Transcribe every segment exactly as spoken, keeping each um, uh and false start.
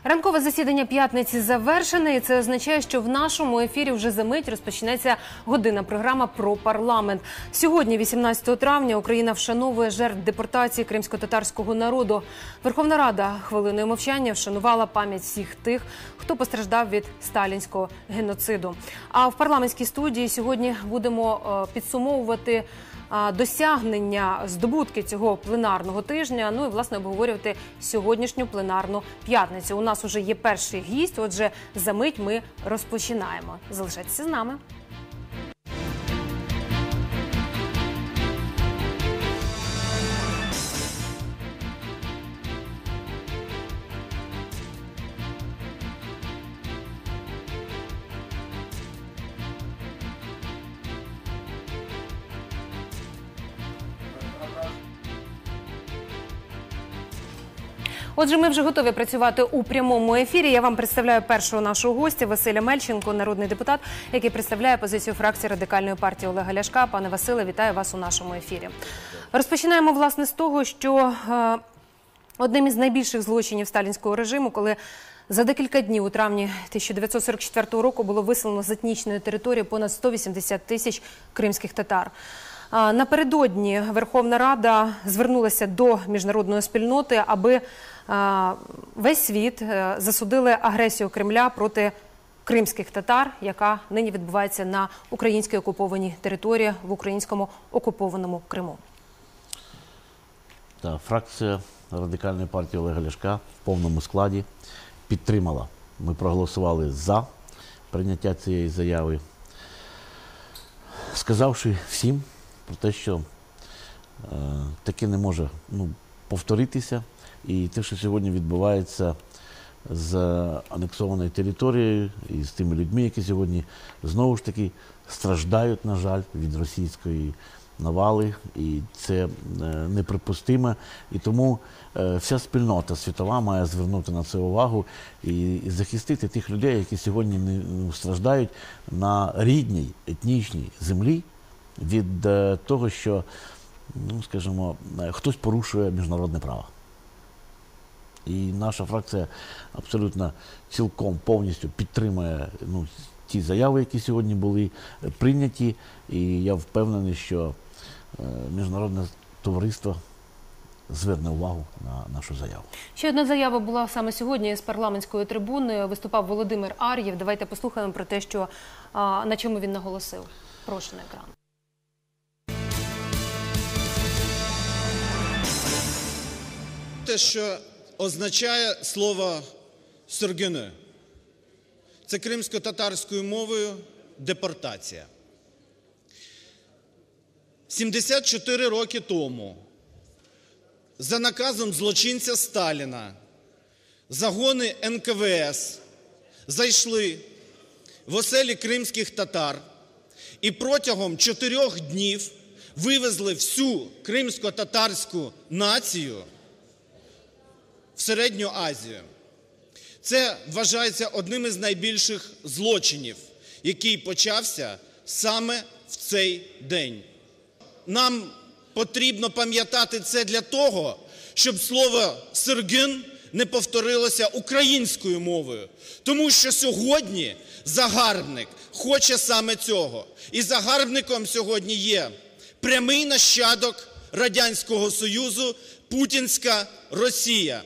Ранкове засідання п'ятниці завершене, і це означає, що в нашому ефірі вже за мить розпочнеться годинна програма про парламент. Сьогодні, вісімнадцятого травня, Україна вшановує жертв депортації кримсько-татарського народу. Верховна Рада хвилиною мовчання вшанувала пам'ять всіх тих, хто постраждав від сталінського геноциду. А в парламентській студії сьогодні будемо підсумовувати досягнення, здобутки цього пленарного тижня, ну і, власне, обговорювати сьогоднішню пленарну п'ятницю. У нас уже є перший гість, отже, за мить ми розпочинаємо. Залишайтеся з нами. Отже, ми вже готові працювати у прямому ефірі. Я вам представляю першого нашого гостя Василя Мельченко, народний депутат, який представляє позицію фракції Радикальної партії Олега Ляшка. Пане Василе, вітаю вас у нашому ефірі. Розпочинаємо, власне, з того, що е, одним із найбільших злочинів сталінського режиму, коли за декілька днів у травні тисяча дев'ятсот сорок четвертого року було виселено з етнічної території понад сто вісімдесят тисяч кримських татар. Напередодні Верховна Рада звернулася до міжнародної спільноти, аби весь світ засудили агресію Кремля проти кримських татар, яка нині відбувається на українській окупованій території в українському окупованому Криму. Та, фракція Радикальної партії Олега Ляшка в повному складі підтримала. Ми проголосували за прийняття цієї заяви, сказавши всім про те, що е, таке не може ну, повторитися. І те, що сьогодні відбувається з анексованою територією і з тими людьми, які сьогодні знову ж таки страждають, на жаль, від російської навали. І це е, неприпустимо. І тому е, вся спільнота світова має звернути на це увагу і, і захистити тих людей, які сьогодні не, ну, страждають на рідній етнічній землі від е, того, що, ну, скажімо, хтось порушує міжнародне право. І наша фракція абсолютно цілком повністю підтримує ну, ті заяви, які сьогодні були прийняті. І я впевнений, що е, міжнародне товариство зверне увагу на нашу заяву. Ще одна заява була саме сьогодні з парламентської трибуни. Виступав Володимир Ар'єв. Давайте послухаємо про те, що, а, на чому він наголосив. Прошу на екран. Те, що означає слово «сürgünü». Це кримсько-татарською мовою депортація. сімдесят чотири роки тому за наказом злочинця Сталіна загони ен ка ве ес зайшли в оселі кримських татар і протягом чотирьох днів вивезли всю кримсько-татарську націю в Середню Азію. Це вважається одним із найбільших злочинів, який почався саме в цей день. Нам потрібно пам'ятати це для того, щоб слово «сürgün» не повторилося українською мовою. Тому що сьогодні загарбник хоче саме цього. І загарбником сьогодні є прямий нащадок Радянського Союзу – путінська Росія.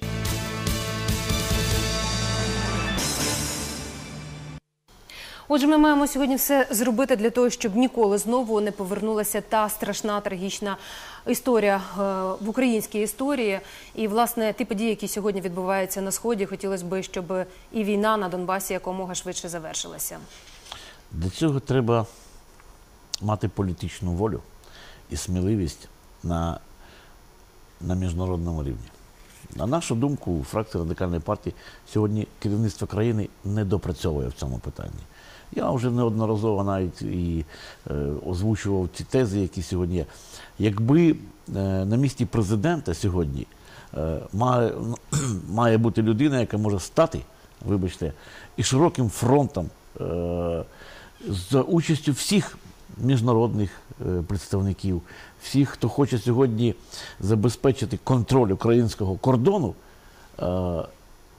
Отже, ми маємо сьогодні все зробити для того, щоб ніколи знову не повернулася та страшна, трагічна історія в українській історії. І, власне, ті події, які сьогодні відбуваються на Сході, хотілося б, щоб і війна на Донбасі якомога швидше завершилася. Для цього треба мати політичну волю і сміливість на, на міжнародному рівні. На нашу думку, фракція Радикальної партії сьогодні керівництво країни не допрацьовує в цьому питанні. Я вже неодноразово навіть і е, озвучував ті тези, які сьогодні є. Якби е, на місці президента сьогодні е, має, має бути людина, яка може стати, вибачте, і широким фронтом е, з участю всіх міжнародних е, представників, всіх, хто хоче сьогодні забезпечити контроль українського кордону, е,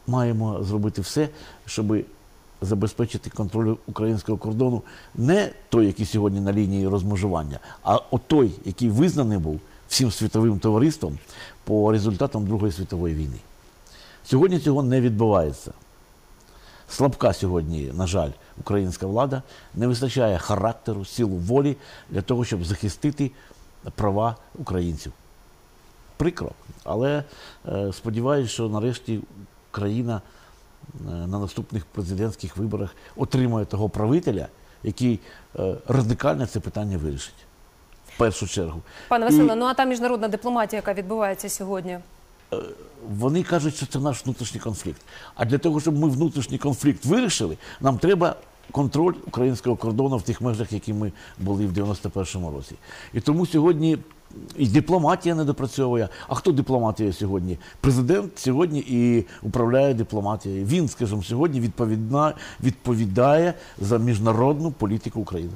маємо зробити все, щоб забезпечити контроль українського кордону не той, який сьогодні на лінії розмежування, а от той, який визнаний був всім світовим товариством по результатам Другої світової війни. Сьогодні цього не відбувається. Слабка сьогодні, на жаль, українська влада, не вистачає характеру, силу волі для того, щоб захистити права українців. Прикро, але е, сподіваюся, що нарешті країна е, на наступних президентських виборах отримає того правителя, який е, радикально це питання вирішить. В першу чергу. Пане Василе, І... ну а та міжнародна дипломатія, яка відбувається сьогодні? Вони кажуть, що це наш внутрішній конфлікт. А для того, щоб ми внутрішній конфлікт вирішили, нам треба контроль українського кордону в тих межах, які ми були в дев'яносто першому році. І тому сьогодні і дипломатія не допрацьовує. А хто дипломатія сьогодні? Президент сьогодні і управляє дипломатією. Він, скажімо, сьогодні відповідна, відповідає за міжнародну політику України.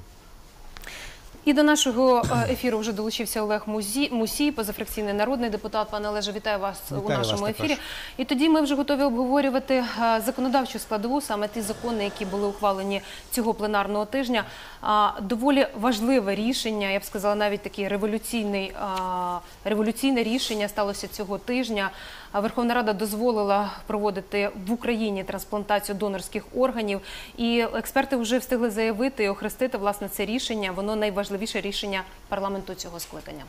І до нашого ефіру вже долучився Олег Мусій, позафракційний народний депутат. Пане Олеже, вітаю вас вітаю у нашому вас ефірі. також. І тоді ми вже готові обговорювати законодавчу складову, саме ті закони, які були ухвалені цього пленарного тижня. Доволі важливе рішення, я б сказала, навіть таке революційне, революційне рішення сталося цього тижня. Верховна Рада дозволила проводити в Україні трансплантацію донорських органів. І експерти вже встигли заявити і охрестити, власне, це рішення. Воно найважливіше рішення парламенту цього скликання.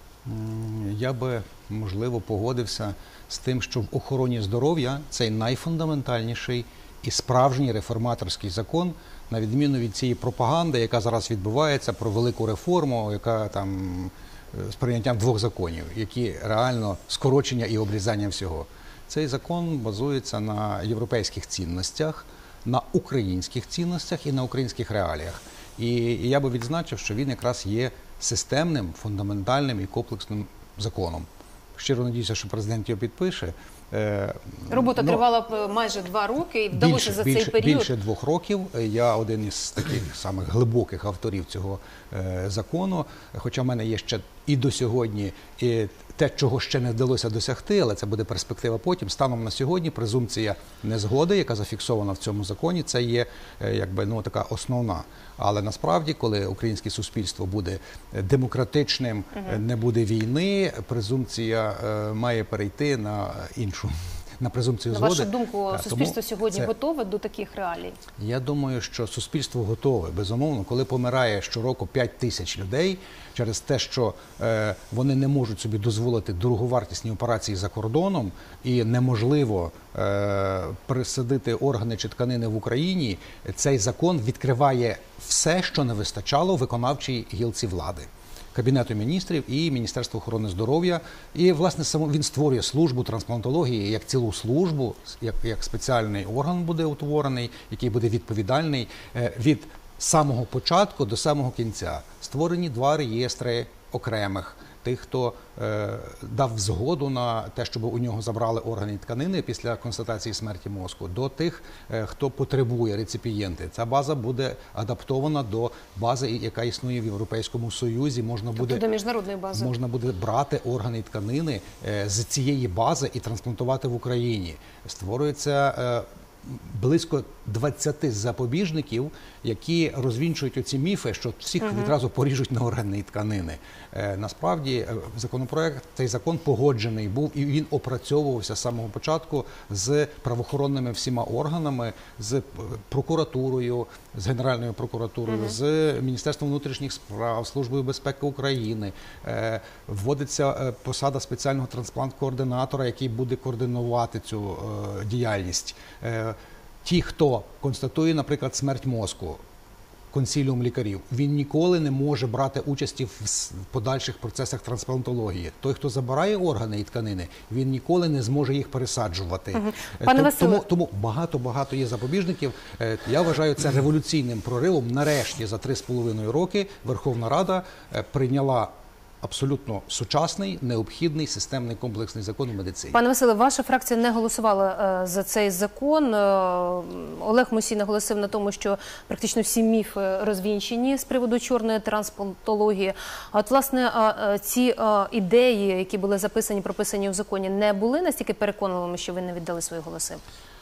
Я би, можливо, погодився з тим, що в охороні здоров'я цей найфундаментальніший і справжній реформаторський закон, на відміну від цієї пропаганди, яка зараз відбувається про велику реформу, яка там з прийняттям двох законів, які реально скорочення і обрізання всього. Цей закон базується на європейських цінностях, на українських цінностях і на українських реаліях. І я би відзначив, що він якраз є системним, фундаментальним і комплексним законом. Щиро надіюся, що президент його підпише. Робота ну, тривала б майже два роки і вдалося більше, за більше, цей період. Більше двох років. Я один із таких самих глибоких авторів цього е, закону. Хоча в мене є ще і до сьогодні і те, чого ще не вдалося досягти, але це буде перспектива потім. Станом на сьогодні презумпція незгоди, яка зафіксована в цьому законі, це є е, якби, ну, така основна. Але насправді, коли українське суспільство буде демократичним, угу. не буде війни, презумпція е, має перейти на іншу, на презумпцію на згоди. На вашу думку, так, суспільство сьогодні це... готове до таких реалій? Я думаю, що суспільство готове, безумовно. Коли помирає щороку п'ять тисяч людей через те, що е, вони не можуть собі дозволити дороговартісні операції за кордоном і неможливо е, присадити органи чи тканини в Україні, цей закон відкриває все, що не вистачало виконавчій гілці влади. Кабінету міністрів і Міністерства охорони здоров'я. І, власне, само він створює службу трансплантології як цілу службу, як, як спеціальний орган буде утворений, який буде відповідальний е, від самого початку до самого кінця. Створені два реєстри окремих. Тих, хто е, дав згоду на те, щоб у нього забрали органи і тканини після констатації смерті мозку, до тих, е, хто потребує, реципієнти. Ця база буде адаптована до бази, яка існує в Європейському Союзі. Можна буде, тобто до міжнародної бази. Можна буде брати органи і тканини е, з цієї бази і трансплантувати в Україні. Створюється е, близько двадцяти запобіжників, які розвінчують оці міфи, що всіх uh-huh. відразу поріжуть на органи і тканини. Е, насправді, законопроект, цей закон погоджений був, і він опрацьовувався з самого початку з правоохоронними всіма органами, з прокуратурою, з Генеральною прокуратурою, uh-huh. з Міністерством внутрішніх справ, Службою безпеки України. Е, вводиться е, посада спеціального трансплант-координатора, який буде координувати цю е, діяльність. Е, Ті, хто констатує, наприклад, смерть мозку, консиліум лікарів, він ніколи не може брати участі в подальших процесах трансплантології. Той, хто забирає органи і тканини, він ніколи не зможе їх пересаджувати. Угу. Пане Василе... Тому, тому багато-багато є запобіжників. Я вважаю це революційним проривом. Нарешті за три з половиною роки Верховна Рада прийняла абсолютно сучасний, необхідний, системний, комплексний закон у медицині. Пане Василе, ваша фракція не голосувала е, за цей закон. Е, Олег Мусій наголосив на тому, що практично всі міфи розвінчені з приводу чорної трансплантології. А от, власне, е, ці е, ідеї, які були записані, прописані в законі, не були настільки переконливими, що ви не віддали свої голоси?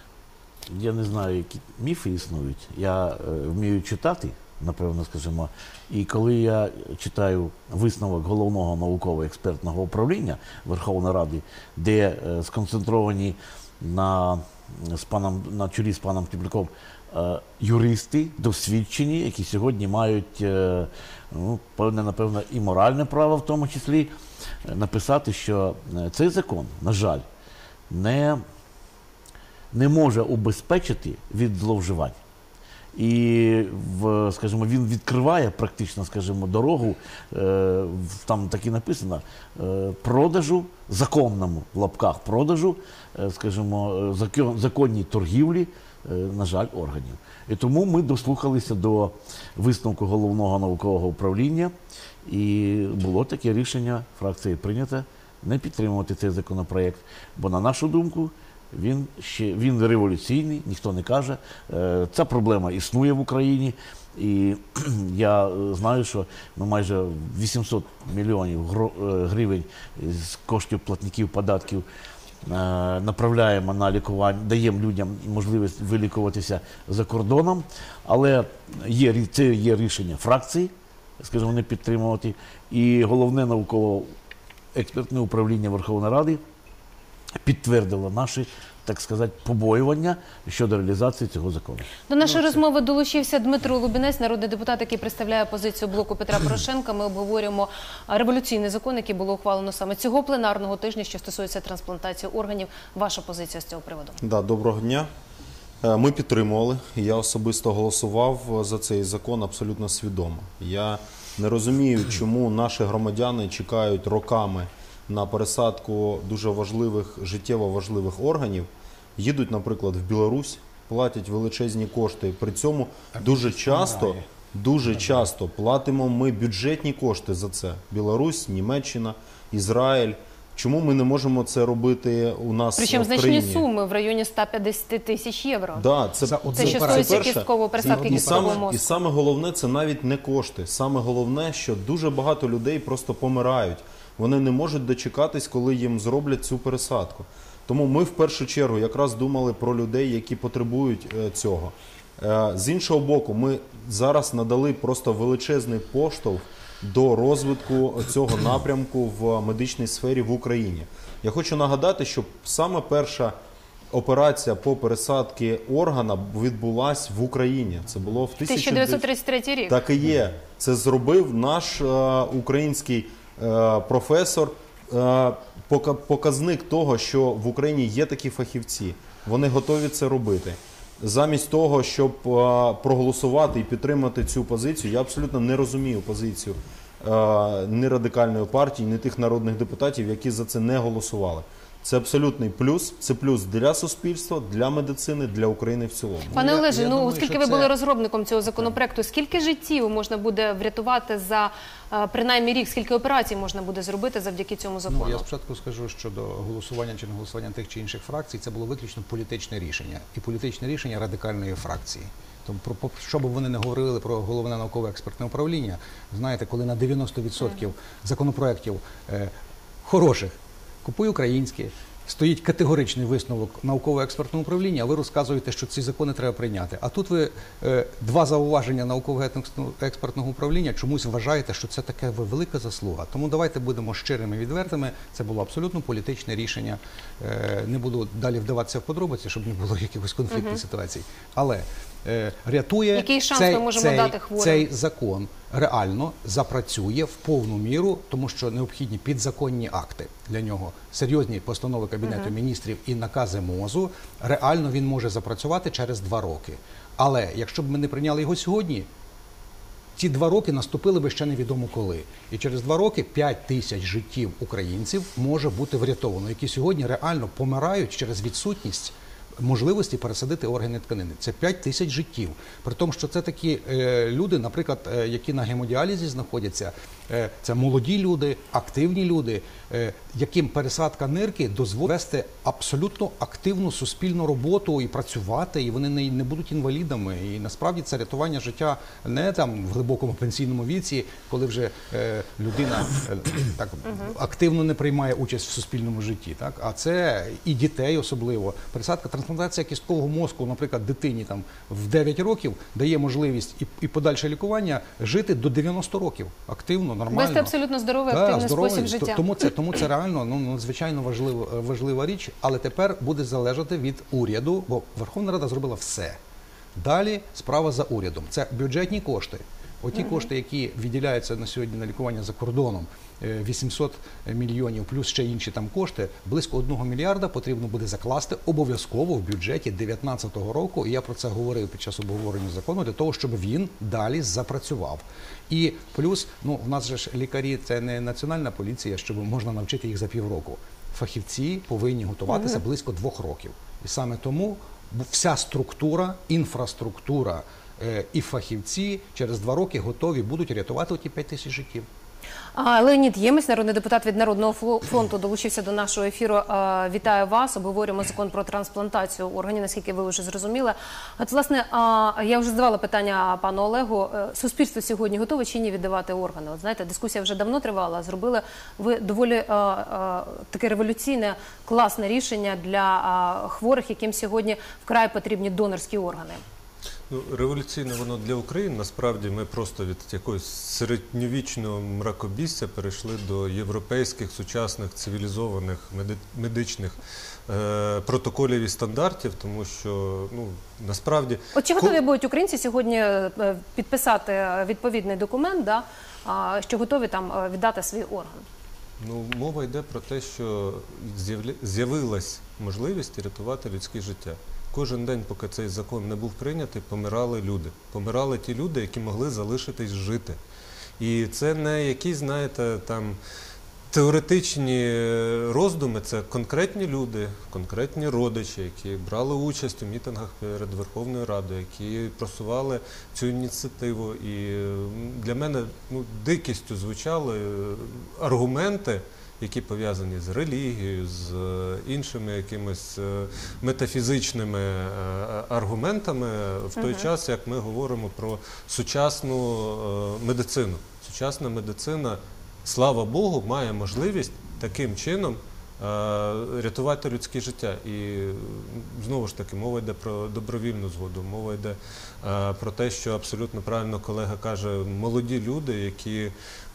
я не знаю, які міфи існують. Я е, вмію читати, напевно, скажімо. І коли я читаю висновок Головного науково-експертного управління Верховної Ради, де е, сконцентровані на, з паном, на чолі з паном Тепляком е, юристи, досвідчені, які сьогодні мають, е, ну, певне, напевно, і моральне право в тому числі, е, написати, що цей закон, на жаль, не, не може убезпечити від зловживань. І, в, скажімо, він відкриває практично, скажімо, дорогу, е, там так і написано, е, продажу, законному, в лапках, продажу, е, скажімо, закон, законній торгівлі, е, на жаль, органів. І тому ми дослухалися до висновку Головного наукового управління, і було таке рішення, фракції прийнято, не підтримувати цей законопроект, бо, на нашу думку, Він ще він революційний, ніхто не каже. Ця проблема існує в Україні, і я знаю, що ми майже вісімсот мільйонів гривень з коштів платників податків направляємо на лікування, даємо людям можливість вилікуватися за кордоном, але є, це є рішення фракції, скажімо, не підтримувати, і Головне науково-експертне управління Верховної Ради підтвердило наші, так сказати, побоювання щодо реалізації цього закону. До нашої ну, розмови долучився Дмитро Лубінець, народний депутат, який представляє позицію блоку Петра Порошенка. Ми обговорюємо революційний закон, який було ухвалено саме цього пленарного тижня, що стосується трансплантації органів. Ваша позиція з цього приводу? Да, доброго дня. Ми підтримували. Я особисто голосував за цей закон абсолютно свідомо. Я не розумію, чому наші громадяни чекають роками на пересадку дуже важливих, життєво важливих органів, їдуть, наприклад, в Білорусь, платять величезні кошти. При цьому дуже часто, дуже часто платимо ми бюджетні кошти за це. Білорусь, Німеччина, Ізраїль. Чому ми не можемо це робити у нас Причому в країні? значні суми в районі ста п'ятдесят тисяч євро. Да, це, це, це, що це стосується перше. кісткової пересадки І, і, кісткового саме, мозку. і саме головне, це навіть не кошти. Саме головне, що дуже багато людей просто помирають. Вони не можуть дочекатись, коли їм зроблять цю пересадку. Тому ми в першу чергу якраз думали про людей, які потребують е, цього. Е, з іншого боку, ми зараз надали просто величезний поштовх до розвитку цього напрямку в медичній сфері в Україні. Я хочу нагадати, що саме перша операція по пересадці органа відбулась в Україні. Це було в тисяча дев'ятсот тридцять третій рік. Так і є. Це зробив наш е, український е, професор, е, показник того, що в Україні є такі фахівці. Вони готові це робити. Замість того, щоб е, проголосувати і підтримати цю позицію, я абсолютно не розумію позицію е, ні Радикальної партії, ні тих народних депутатів, які за це не голосували. Це абсолютний плюс, це плюс для суспільства, для медицини, для України в цілому. Пане Я- Олеже, я ну думаю, оскільки що ви це- були розробником цього законопроекту, скільки життів можна буде врятувати за е, принаймні рік, скільки операцій можна буде зробити завдяки цьому закону? Ну, я спочатку скажу, що до голосування чи не голосування тих чи інших фракцій це було виключно політичне рішення. І політичне рішення радикальної фракції. Тому, про, про- що б вони не говорили про Головне науково-експертне управління, знаєте, коли на дев'яносто відсотків законопроєктів е, хороших купуй українські, стоїть категоричний висновок науково-експертного управління, а ви розказуєте, що ці закони треба прийняти. А тут ви е, два зауваження науково-експертного управління чомусь вважаєте, що це така велика заслуга. Тому давайте будемо щирими і відвертими. Це було абсолютно політичне рішення. Е, не буду далі вдаватися в подробиці, щоб не було якихось конфліктних uh-huh. ситуацій. Але е, рятує Який шанс цей, ми можемо цей, дати хворим? цей закон реально запрацює в повну міру, тому що необхідні підзаконні акти для нього, серйозні постанови Кабінету uh-huh. міністрів і накази МОЗу, реально він може запрацювати через два роки. Але якщо б ми не прийняли його сьогодні, ці два роки наступили би ще невідомо коли. І через два роки п'ять тисяч життів українців може бути врятовано, які сьогодні реально помирають через відсутність можливості пересадити органи тканини. Це п'ять тисяч життів. При тому, що це такі е, люди, наприклад, е, які на гемодіалізі знаходяться, е, це молоді люди, активні люди, е, яким пересадка нирки дозволить вести абсолютно активну суспільну роботу і працювати, і вони не, не будуть інвалідами. І насправді це рятування життя не там в глибокому пенсійному віці, коли вже е, людина е, так активно не приймає участь в суспільному житті, так? А це і дітей особливо. Пересадка трансплантація кісткового мозку, наприклад, дитині там в дев'ять років дає можливість і, і подальше лікування жити до дев'яноста років активно, нормально. Вести абсолютно здоровий, Да, активний здоровий. спосіб життя. Тому це, тому це реально ну, надзвичайно важлива, важлива річ, але тепер буде залежати від уряду, бо Верховна Рада зробила все. Далі справа за урядом. Це бюджетні кошти. Оті mm-hmm. кошти, які виділяються на сьогодні на лікування за кордоном, вісімсот мільйонів, плюс ще інші там кошти, близько одного мільярда потрібно буде закласти обов'язково в бюджеті дев'ятнадцятого року, і я про це говорив під час обговорення закону, для того, щоб він далі запрацював. І плюс, ну, в нас же ж лікарі – це не національна поліція, щоб можна навчити їх за півроку. Фахівці повинні готуватися mm-hmm. близько двох років. І саме тому вся структура, інфраструктура і фахівці через два роки готові будуть рятувати оті п'ять тисяч життів. А, Леонід Ємець, народний депутат від Народного фронту, долучився до нашого ефіру. А, вітаю вас. Обговорюємо закон про трансплантацію органів, наскільки ви вже зрозуміли. От, власне, а, я вже задавала питання пану Олегу. Суспільство сьогодні готове чи ні віддавати органи? От, знаєте, дискусія вже давно тривала. Зробили ви доволі а, а, таке революційне, класне рішення для а, хворих, яким сьогодні вкрай потрібні донорські органи. Ну, революційне воно для України. Насправді ми просто від якогось середньовічного мракобісся перейшли до європейських, сучасних, цивілізованих медичних е, протоколів і стандартів, тому що, ну, насправді... От чи готові будуть українці сьогодні підписати відповідний документ, да, що готові там віддати свій орган? Ну, мова йде про те, що з'явилась можливість рятувати людське життя. Кожен день, поки цей закон не був прийнятий, помирали люди. Помирали ті люди, які могли залишитись жити. І це не якісь, знаєте, там теоретичні роздуми, це конкретні люди, конкретні родичі, які брали участь у мітингах перед Верховною Радою, які просували цю ініціативу. І для мене, ну, дикістю звучали аргументи, які пов'язані з релігією, з іншими якимись метафізичними аргументами, в той uh-huh. час, як ми говоримо про сучасну медицину. Сучасна медицина, слава Богу, має можливість таким чином рятувати людське життя. І знову ж таки, мова йде про добровільну згоду, мова йде про те, що абсолютно правильно колега каже, молоді люди, які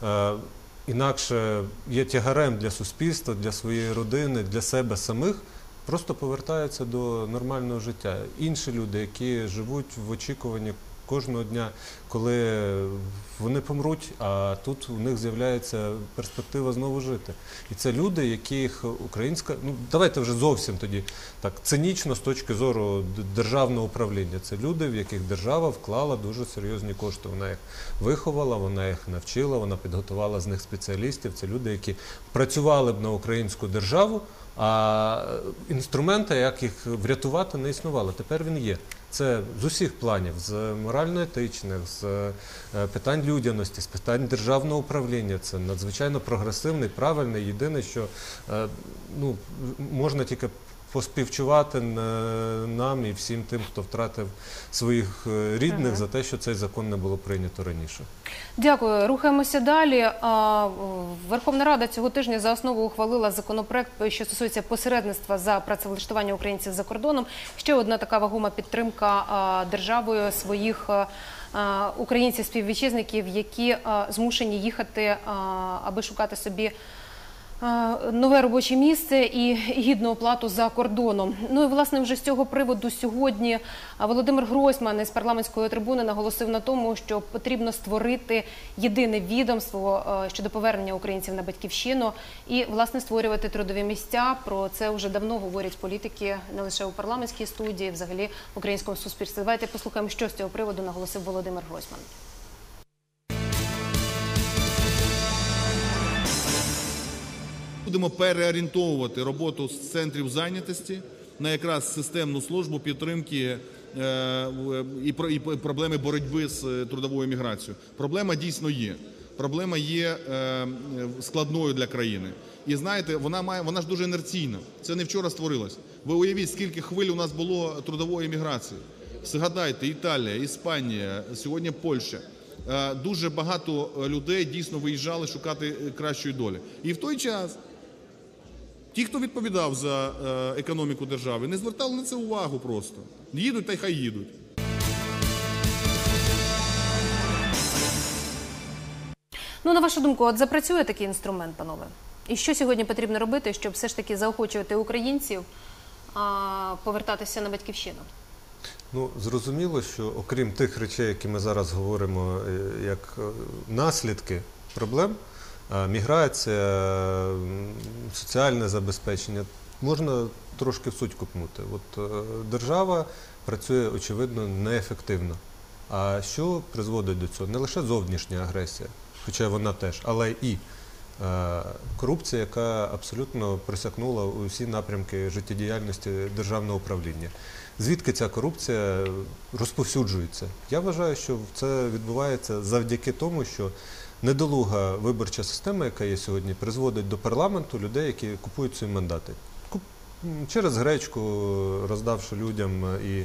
інакше є тягарем для суспільства, для своєї родини, для себе самих, просто повертаються до нормального життя. Інші люди, які живуть в очікуванні кожного дня, коли вони помруть, а тут у них з'являється перспектива знову жити. І це люди, яких українська, ну давайте вже зовсім тоді так цинічно з точки зору державного управління. Це люди, в яких держава вклала дуже серйозні кошти. Вона їх виховала, вона їх навчила, вона підготувала з них спеціалістів. Це люди, які працювали б на українську державу, а інструмента, як їх врятувати, не існувало. Тепер він є. Це з усіх планів, з морально-етичних, з питань людяності, з питань державного управління. Це надзвичайно прогресивний, правильний. Єдине, що ну, можна тільки поспівчувати нам і всім тим, хто втратив своїх рідних ага. за те, що цей закон не було прийнято раніше. Дякую. Рухаємося далі. Верховна Рада цього тижня за основу ухвалила законопроект, що стосується посередництва за працевлаштування українців за кордоном. Ще одна така вагома підтримка державою своїх українців-співвітчизників, які змушені їхати, аби шукати собі нове робоче місце і гідну оплату за кордоном. Ну і, власне, вже з цього приводу сьогодні Володимир Гройсман із парламентської трибуни наголосив на тому, що потрібно створити єдине відомство щодо повернення українців на батьківщину і, власне, створювати трудові місця. Про це вже давно говорять політики не лише у парламентській студії, взагалі в українському суспільстві. Давайте послухаємо, що з цього приводу наголосив Володимир Гройсман. Будемо переорієнтовувати роботу з центрів зайнятості на якраз системну службу підтримки і проблеми боротьби з трудовою міграцією. Проблема дійсно є. Проблема є складною для країни. І знаєте, вона має, вона ж дуже інерційна. Це не вчора створилось. Ви уявіть, скільки хвиль у нас було трудової міграції. Згадайте, Італія, Іспанія, сьогодні Польща. Дуже багато людей дійсно виїжджали шукати кращої долі. І в той час Ті, хто відповідав за е, економіку держави, не звертали на це увагу просто. Їдуть та й хай їдуть. Ну, на вашу думку, от запрацює такий інструмент, панове? І що сьогодні потрібно робити, щоб все ж таки заохочувати українців а, повертатися на батьківщину? Ну, зрозуміло, що окрім тих речей, які ми зараз говоримо, е, як е, наслідки проблем, е, міграція, е, соціальне забезпечення, можна трошки в суть копнути. От е, держава працює, очевидно, неефективно. А що призводить до цього? Не лише зовнішня агресія, хоча вона теж, але і е, корупція, яка абсолютно просякнула усі напрямки життєдіяльності державного управління. Звідки ця корупція розповсюджується? Я вважаю, що це відбувається завдяки тому, що недолуга виборча система, яка є сьогодні, призводить до парламенту людей, які купують свої мандати. Через гречку, роздавши людям і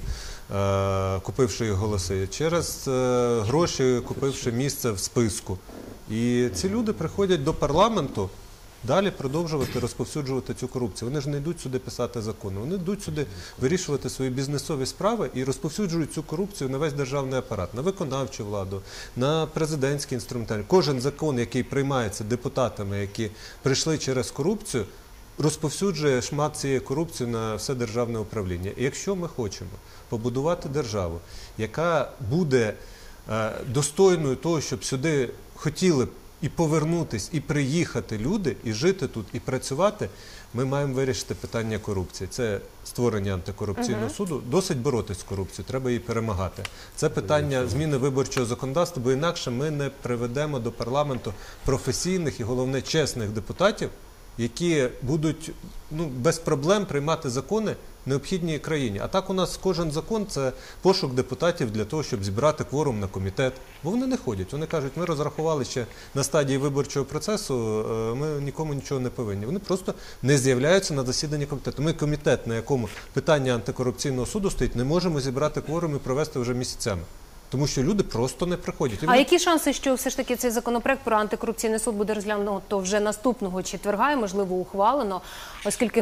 е, купивши їх голоси, через е, гроші, купивши місце в списку. І ці люди приходять до парламенту далі продовжувати розповсюджувати цю корупцію. Вони ж не йдуть сюди писати закони, вони йдуть сюди вирішувати свої бізнесові справи і розповсюджують цю корупцію на весь державний апарат, на виконавчу владу, на президентський інструментарій. Кожен закон, який приймається депутатами, які прийшли через корупцію, розповсюджує шмат цієї корупції на все державне управління. І якщо ми хочемо побудувати державу, яка буде е, достойною того, щоб сюди хотіли і повернутись, і приїхати люди, і жити тут, і працювати, ми маємо вирішити питання корупції. Це створення антикорупційного uh-huh. суду. Досить боротися з корупцією, треба її перемагати. Це питання зміни виборчого законодавства, бо інакше ми не приведемо до парламенту професійних і, головне, чесних депутатів, які будуть ну, без проблем приймати закони, необхідні країні. А так у нас кожен закон – це пошук депутатів для того, щоб зібрати кворум на комітет. Бо вони не ходять. Вони кажуть, ми розрахували ще на стадії виборчого процесу, ми нікому нічого не повинні. Вони просто не з'являються на засіданні комітету. Ми комітет, на якому питання антикорупційного суду стоїть, не можемо зібрати кворум і провести вже місяцями. Тому що люди просто не приходять. А які шанси, що все ж таки цей законопроект про антикорупційний суд буде розглянуто вже наступного четверга і, можливо, ухвалено, оскільки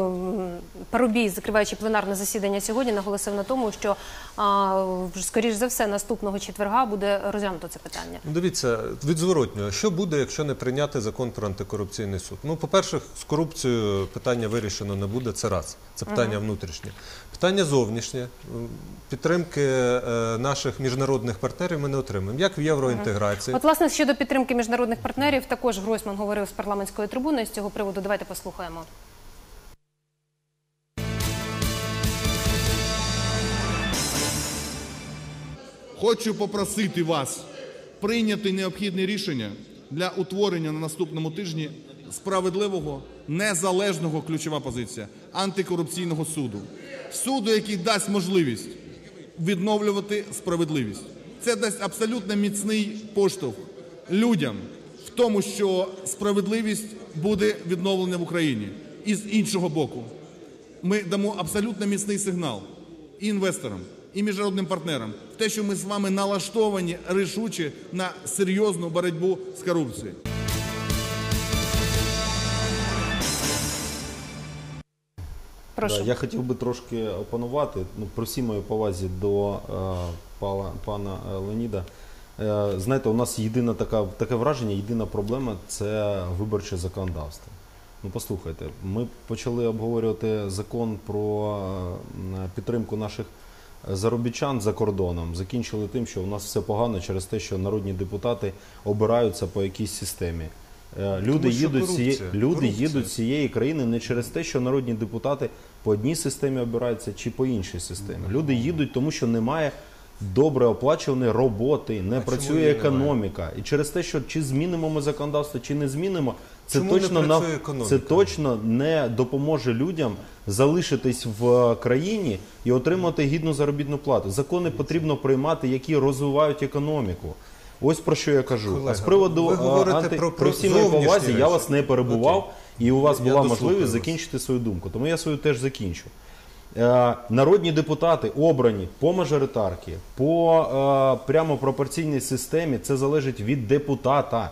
Парубій, закриваючи пленарне засідання сьогодні, наголосив на тому, що, скоріш за все, наступного четверга буде розглянуто це питання? Дивіться, від зворотнього, що буде, якщо не прийняти закон про антикорупційний суд? Ну, по-перше, з корупцією питання вирішено не буде, це раз. Це питання ага. внутрішнє. Питання зовнішнє. Підтримки е, наших міжнародних партнерів ми не отримаємо. Як в євроінтеграції. От, власне, щодо підтримки міжнародних партнерів, також Гройсман говорив з парламентської трибуни з цього приводу. Давайте послухаємо. Хочу попросити вас прийняти необхідне рішення для утворення на наступному тижні справедливого, незалежного, ключова позиція, антикорупційного суду. Суду, який дасть можливість відновлювати справедливість. Це дасть абсолютно міцний поштовх людям в тому, що справедливість буде відновлена в Україні. І з іншого боку, ми дамо абсолютно міцний сигнал і інвесторам, і міжнародним партнерам в те, що ми з вами налаштовані рішуче на серйозну боротьбу з корупцією. Да, я хотів би трошки опанувати, ну, при всій моїй повазі до е, пала, пана Леоніда. Е, знаєте, у нас єдина така, таке враження, єдина проблема – це виборче законодавство. Ну, послухайте, ми почали обговорювати закон про е, підтримку наших заробітчан за кордоном, закінчили тим, що у нас все погано через те, що народні депутати обираються по якійсь системі. Люди їдуть, ціє... Люди їдуть з цієї країни не через те, що народні депутати по одній системі обираються чи по іншій системі. Люди їдуть, тому що немає добре оплачуваної роботи, не а працює економіка. Немає? І через те, що чи змінимо ми законодавство, чи не змінимо, це точно, не на... це точно не допоможе людям залишитись в країні і отримати гідну заробітну плату. Закони потрібно приймати, які розвивають економіку. Ось про що я кажу. Колега, а з приводу анти... про, при всій моїй повазі речі. Я вас не перебував, Окей. і у вас я була дослухаю можливість вас. закінчити свою думку. Тому я свою теж закінчу. Е, народні депутати обрані по мажоритарці, по е, прямо пропорційній системі, це залежить від депутата.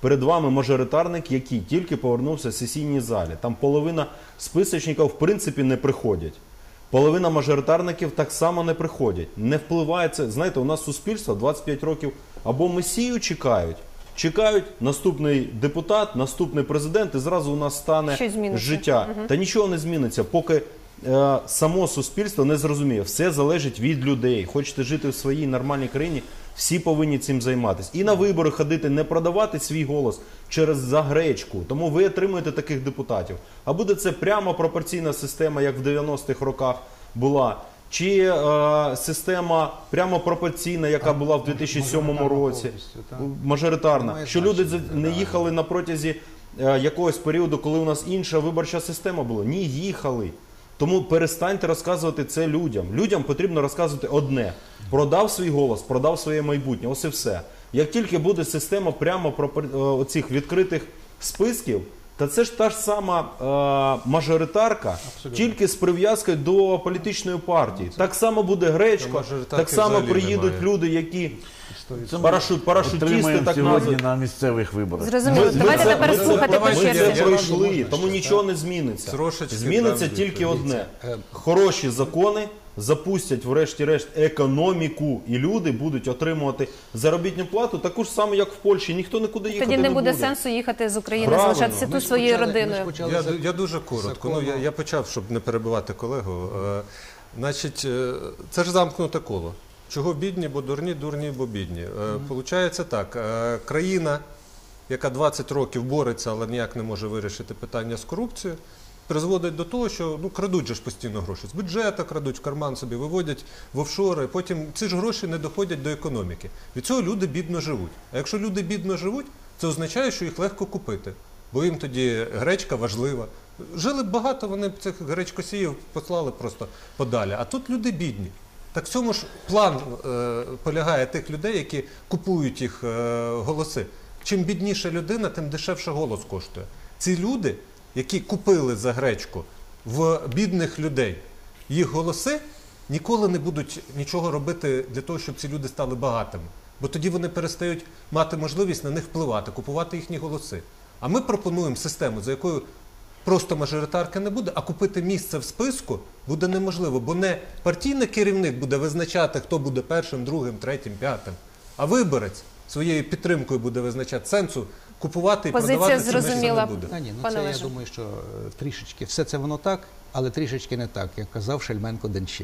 Перед вами мажоритарник, який тільки повернувся в сесійній залі. Там половина списочників в принципі не приходять. Половина мажоритарників так само не приходять. Не впливає це. Знаєте, у нас суспільство двадцять п'ять років або месію чекають, чекають наступний депутат, наступний президент, і зразу у нас стане життя. Угу. Та нічого не зміниться, поки е, само суспільство не зрозуміє. Все залежить від людей. Хочете жити в своїй нормальній країні, всі повинні цим займатися. І на вибори ходити, не продавати свій голос через загречку. Тому ви отримуєте таких депутатів. А буде це прямо пропорційна система, як в дев'яностих роках була. Чи е, система прямо пропорційна, яка була в дві тисячі сьомому році, мажоритарна, що люди не їхали на протязі е, якогось періоду, коли у нас інша виборча система була? Ні, їхали. Тому перестаньте розказувати це людям. Людям потрібно розказувати одне. Продав свій голос, продав своє майбутнє. Ось і все. Як тільки буде система прямо оцих відкритих списків, та це ж та ж сама е, мажоритарка, абсолютно, тільки з прив'язкою до політичної партії. Абсолютно. Так само буде гречка, так само приїдуть немає. Люди, які парашут, парашутісти, так сьогодні на місцевих виборах. Зрозуміло. Ми, Давайте ми, тепер слухати по черзі. Ми це пройшли, тому нічого не зміниться. Трошечки зміниться тільки одне. Хороші закони запустять, врешті-решт, економіку, і люди будуть отримувати заробітну плату таку ж саму, як в Польщі. Ніхто нікуди їхати не буде. Тоді не буде сенсу їхати з України, залишатися тут своєю родиною. Я, я дуже коротко. Ну, я, я почав, щоб не перебивати колегу. Е, значить, е, це ж замкнуте коло. Чого бідні, бо дурні, дурні, бо бідні. Е, Получається так, е, країна, яка двадцять років бореться, але ніяк не може вирішити питання з корупцією, призводить до того, що ну, крадуть же ж постійно гроші. З бюджету крадуть, в карман собі виводять в офшори, потім ці ж гроші не доходять до економіки. Від цього люди бідно живуть. А якщо люди бідно живуть, це означає, що їх легко купити. Бо їм тоді гречка важлива. Жили б багато, вони б цих гречкосіїв послали просто подалі. А тут люди бідні. Так в цьому ж план е, полягає тих людей, які купують їх е, голоси. Чим бідніша людина, тим дешевше голос коштує. Ці люди, які купили за гречку в бідних людей їх голоси, ніколи не будуть нічого робити для того, щоб ці люди стали багатими. Бо тоді вони перестають мати можливість на них впливати, купувати їхні голоси. А ми пропонуємо систему, за якою просто мажоритарки не буде, а купити місце в списку буде неможливо. Бо не партійний керівник буде визначати, хто буде першим, другим, третім, п'ятим, а виборець своєю підтримкою буде визначати. Сенсу купувати і Позиція продавати ці місця зрозуміла. не буде. А, ні, ну, це, я думаю, що трішечки все це воно так, але трішечки не так, як казав Шельменко-Денщик.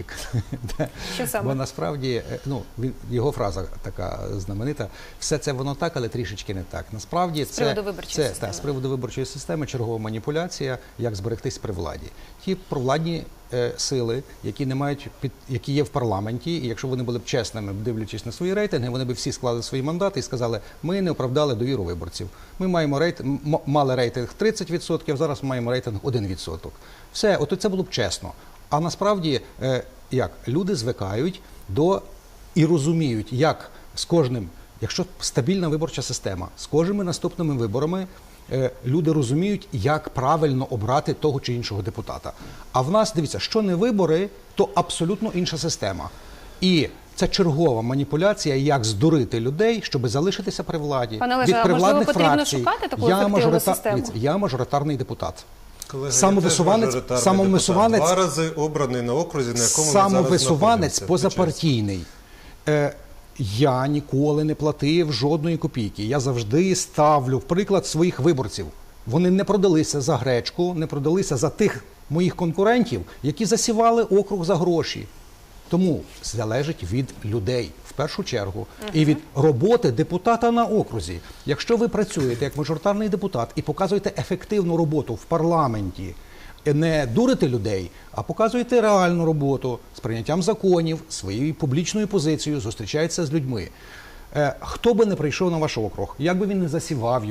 Що саме? Бо насправді, ну, він, його фраза така знаменита, все це воно так, але трішечки не так. Насправді з це, приводу виборчої це системи. та, з приводу виборчої системи чергова маніпуляція, як зберегтись при владі. Ті провладні е, сили, які не мають під, які є в парламенті, і якщо вони були б чесними, дивлячись на свої рейтинги, вони б всі склали свої мандати і сказали: ми не оправдали довіру виборців. Ми маємо рейтинг, мали рейтинг тридцять відсотків, зараз маємо рейтинг один відсоток. Все, от це було б чесно. А насправді, е, як люди звикають до і розуміють, як з кожним, якщо стабільна виборча система, з кожними наступними виборами е, люди розуміють, як правильно обрати того чи іншого депутата. А в нас, дивіться, що не вибори, то абсолютно інша система. І це чергова маніпуляція, як здурити людей, щоб залишитися при владі. Пане Олеже, від а привладних можливо потрібно фракцій. шукати таку Я ефективну мажорита- систему? дивіться, я мажоритарний депутат. Колеги, Самовисуванець, я теж мажоритарний самовисуванець, депутат. Два рази обраний на окрузі, на якому ми самовисуванець зараз позапартійний. Е, я ніколи не платив жодної копійки. Я завжди ставлю в приклад своїх виборців. Вони не продалися за гречку, не продалися за тих моїх конкурентів, які засівали округ за гроші. Тому залежить від людей, в першу чергу, uh-huh. і від роботи депутата на окрузі. Якщо ви працюєте як мажоритарний депутат і показуєте ефективну роботу в парламенті, не дурите людей, а показуєте реальну роботу з прийняттям законів, своєю публічною позицією, зустрічається з людьми. Е, хто би не прийшов на ваш округ, як би він не засівав його,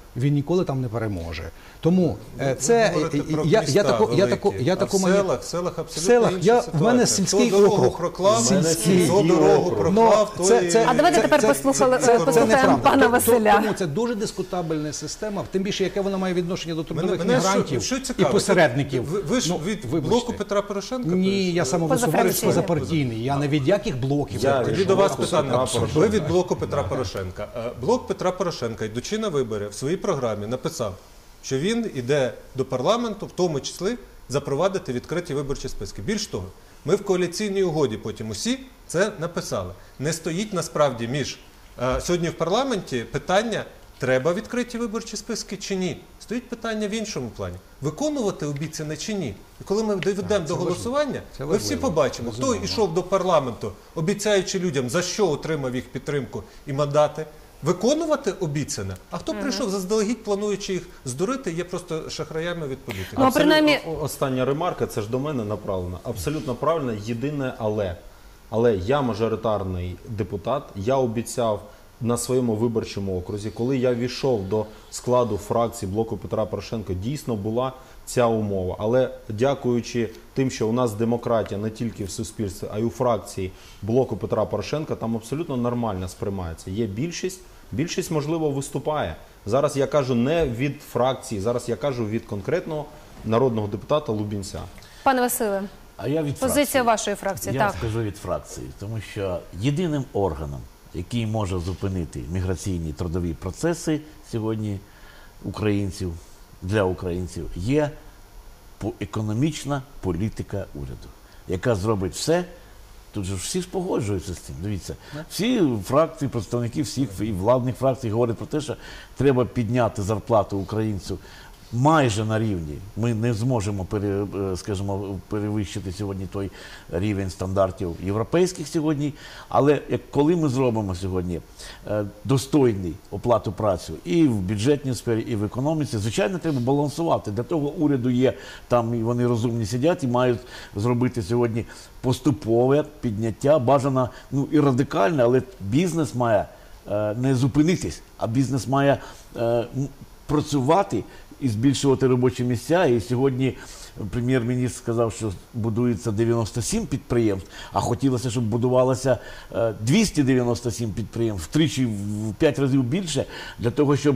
він ніколи там не переможе. Тому е, це Ви говорите про я, міста я таку, я таку, великі, я а таку в мені- селах, в селах абсолютно В селах інша я- в ситуація. мене сільський Хто дорогу округ. проклав, Сільський хто дорогу округ. проклав, Ну, то це- і- це- А давайте це- тепер це- послухали- це- це послухаємо неправда. пана То- Василя. Тому це дуже дискутабельна система, тим більше, яке вона має відношення до трудових Мене- мене мігрантів що- що і цікаво, посередників. Ви, ви ж Ну, від вибачте. блоку Петра Порошенка? Ні, тож? я самовисуванець Позафракційний. позапартійний, я не від яких блоків. Я Тоді від до вас блоку питання. Петра Порошенка. Ви від блоку Петра Порошенка. Е, Блок Петра Порошенка, йдучи на вибори, в своїй програмі написав, що він іде до парламенту, в тому числі запровадити відкриті виборчі списки. Більш того, ми в коаліційній угоді потім усі це написали. Не стоїть насправді між е, сьогодні в парламенті питання, треба відкриті виборчі списки чи ні. Стоїть питання в іншому плані. Виконувати обіцяне чи ні. І коли ми доведемо до голосування, Це ми всі важливо. побачимо, хто йшов до парламенту, обіцяючи людям, за що отримав їх підтримку і мандати, виконувати обіцяне, а хто прийшов заздалегідь, плануючи їх здурити, є просто шахраями від політики. Ну, а принаймні- Абсолютно остання ремарка, це ж до мене направлена. Абсолютно правильно, єдине але. Але я мажоритарний депутат, я обіцяв на своєму виборчому окрузі, коли я війшов до складу фракції блоку Петра Порошенка, дійсно була ця умова. Але дякуючи тим, що у нас демократія не тільки в суспільстві, а й у фракції блоку Петра Порошенка, там абсолютно нормально сприймається. Є більшість, більшість, можливо, виступає. Зараз я кажу не від фракції, зараз я кажу від конкретного народного депутата Лубінця. Пане Василе, А я від позиція фракції. вашої фракції. Я Так. скажу від фракції, тому що єдиним органом, який може зупинити міграційні трудові процеси сьогодні українців, для українців, є по- економічна політика уряду, яка зробить все. Тут же всі ж погоджуються з цим. Дивіться, всі фракції, представники всіх і владних фракцій говорять про те, що треба підняти зарплату українцю майже на рівні. Ми не зможемо пере, е, скажімо, перевищити сьогодні той рівень стандартів європейських сьогодні. Але як коли ми зробимо сьогодні е, достойний оплату праці і в бюджетній сфері, і в економіці, звичайно, треба балансувати. Для того уряду є, там і вони розумні сидять і мають зробити сьогодні поступове підняття, бажано, ну і радикальне, але бізнес має е, не зупинитись, а бізнес має е, м, працювати і збільшувати робочі місця. І сьогодні прем'єр-міністр сказав, що будується дев'яносто сім підприємств, а хотілося, щоб будувалося е, двісті дев'яносто сім підприємств, втричі, в п'ять разів більше, для того, щоб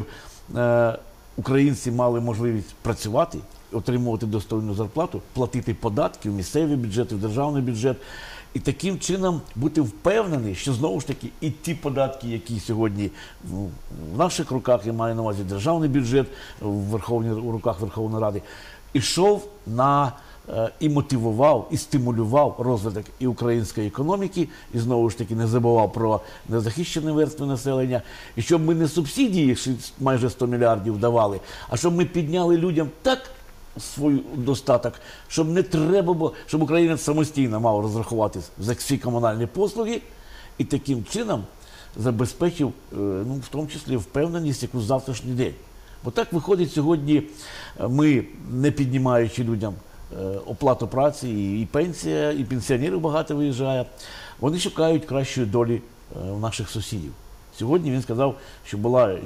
е, українці мали можливість працювати, отримувати достойну зарплату, платити податки в місцеві бюджети, в державний бюджет. І таким чином бути впевнений, що знову ж таки і ті податки, які сьогодні в, в наших руках, я маю на увазі державний бюджет в Верховній, у руках Верховної Ради, ішов на е, і мотивував, і стимулював розвиток і української економіки, і знову ж таки не забував про незахищені верстви населення, і щоб ми не субсидії майже сто мільярдів давали, а щоб ми підняли людям так свій достаток, щоб не треба було, щоб українець самостійно мав розрахуватись за всі комунальні послуги і таким чином забезпечив, е, ну, в тому числі, впевненість яку завтрашній день. Бо так виходить сьогодні, ми, не піднімаючи людям е, оплату праці, і, і пенсія, і пенсіонерів багато виїжджає, вони шукають кращої долі е, у наших сусідів. Сьогодні він сказав, що була е,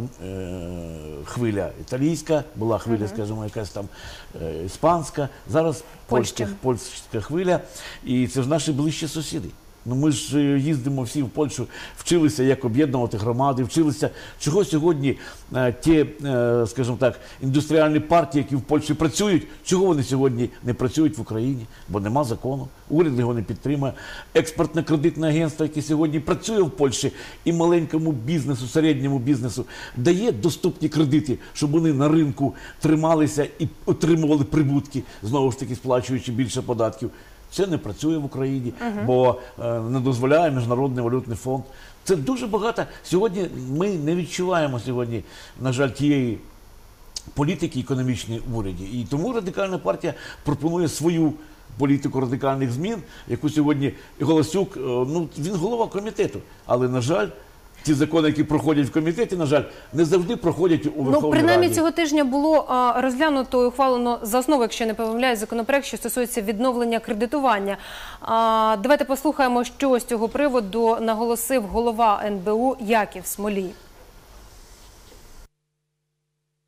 хвиля італійська, була хвиля, uh-huh. скажімо, якась там е, іспанська, зараз польська, польська хвиля, і це ж наші ближчі сусіди. Ну ми ж їздимо всі в Польщу, вчилися, як об'єднувати громади, вчилися, чого сьогодні е, ті, е, скажімо так, індустріальні партії, які в Польщі працюють, чого вони сьогодні не працюють в Україні, бо нема закону, уряд його не підтримує. Експортно-кредитне агентство, яке сьогодні працює в Польщі і маленькому бізнесу, середньому бізнесу, дає доступні кредити, щоб вони на ринку трималися і отримували прибутки, знову ж таки сплачуючи більше податків. Це не працює в Україні, uh-huh. бо е, не дозволяє Міжнародний валютний фонд. Це дуже багато. Сьогодні ми не відчуваємо сьогодні, на жаль, тієї політики економічної в уряді. І тому Радикальна партія пропонує свою політику радикальних змін, яку сьогодні Голосюк, е, ну, він голова комітету, але, на жаль, ті закони, які проходять в комітеті, на жаль, не завжди проходять у Верховній Раді. Ну, принаймні, цього тижня було а, розглянуто і ухвалено за основу, якщо не помиляюсь, законопроект, що стосується відновлення кредитування. А, давайте послухаємо, що з цього приводу наголосив голова ен бе у Яків Смолій.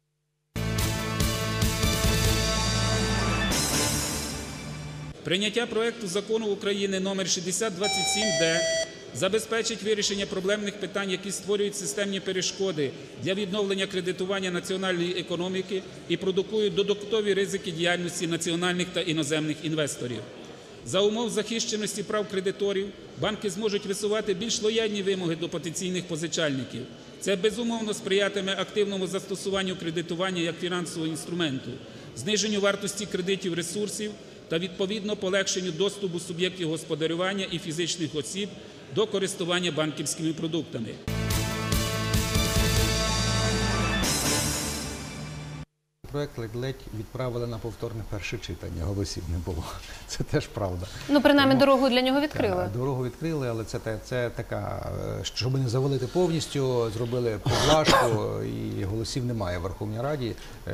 Прийняття проекту закону України номер шістдесят двадцять сім д забезпечить вирішення проблемних питань, які створюють системні перешкоди для відновлення кредитування національної економіки і продукують додаткові ризики діяльності національних та іноземних інвесторів. За умов захищеності прав кредиторів банки зможуть висувати більш лояльні вимоги до потенційних позичальників. Це безумовно сприятиме активному застосуванню кредитування як фінансового інструменту, зниженню вартості кредитів ресурсів та відповідно полегшенню доступу суб'єктів господарювання і фізичних осіб до користування банківськими продуктами. Проект ледь-ледь відправили на повторне перше читання, голосів не було. Це теж правда. Ну, принаймні, Тому, дорогу для нього відкрили. Так, дорогу відкрили, але це, це така, щоб не завалити повністю, зробили поблажку, і голосів немає в Верховній Раді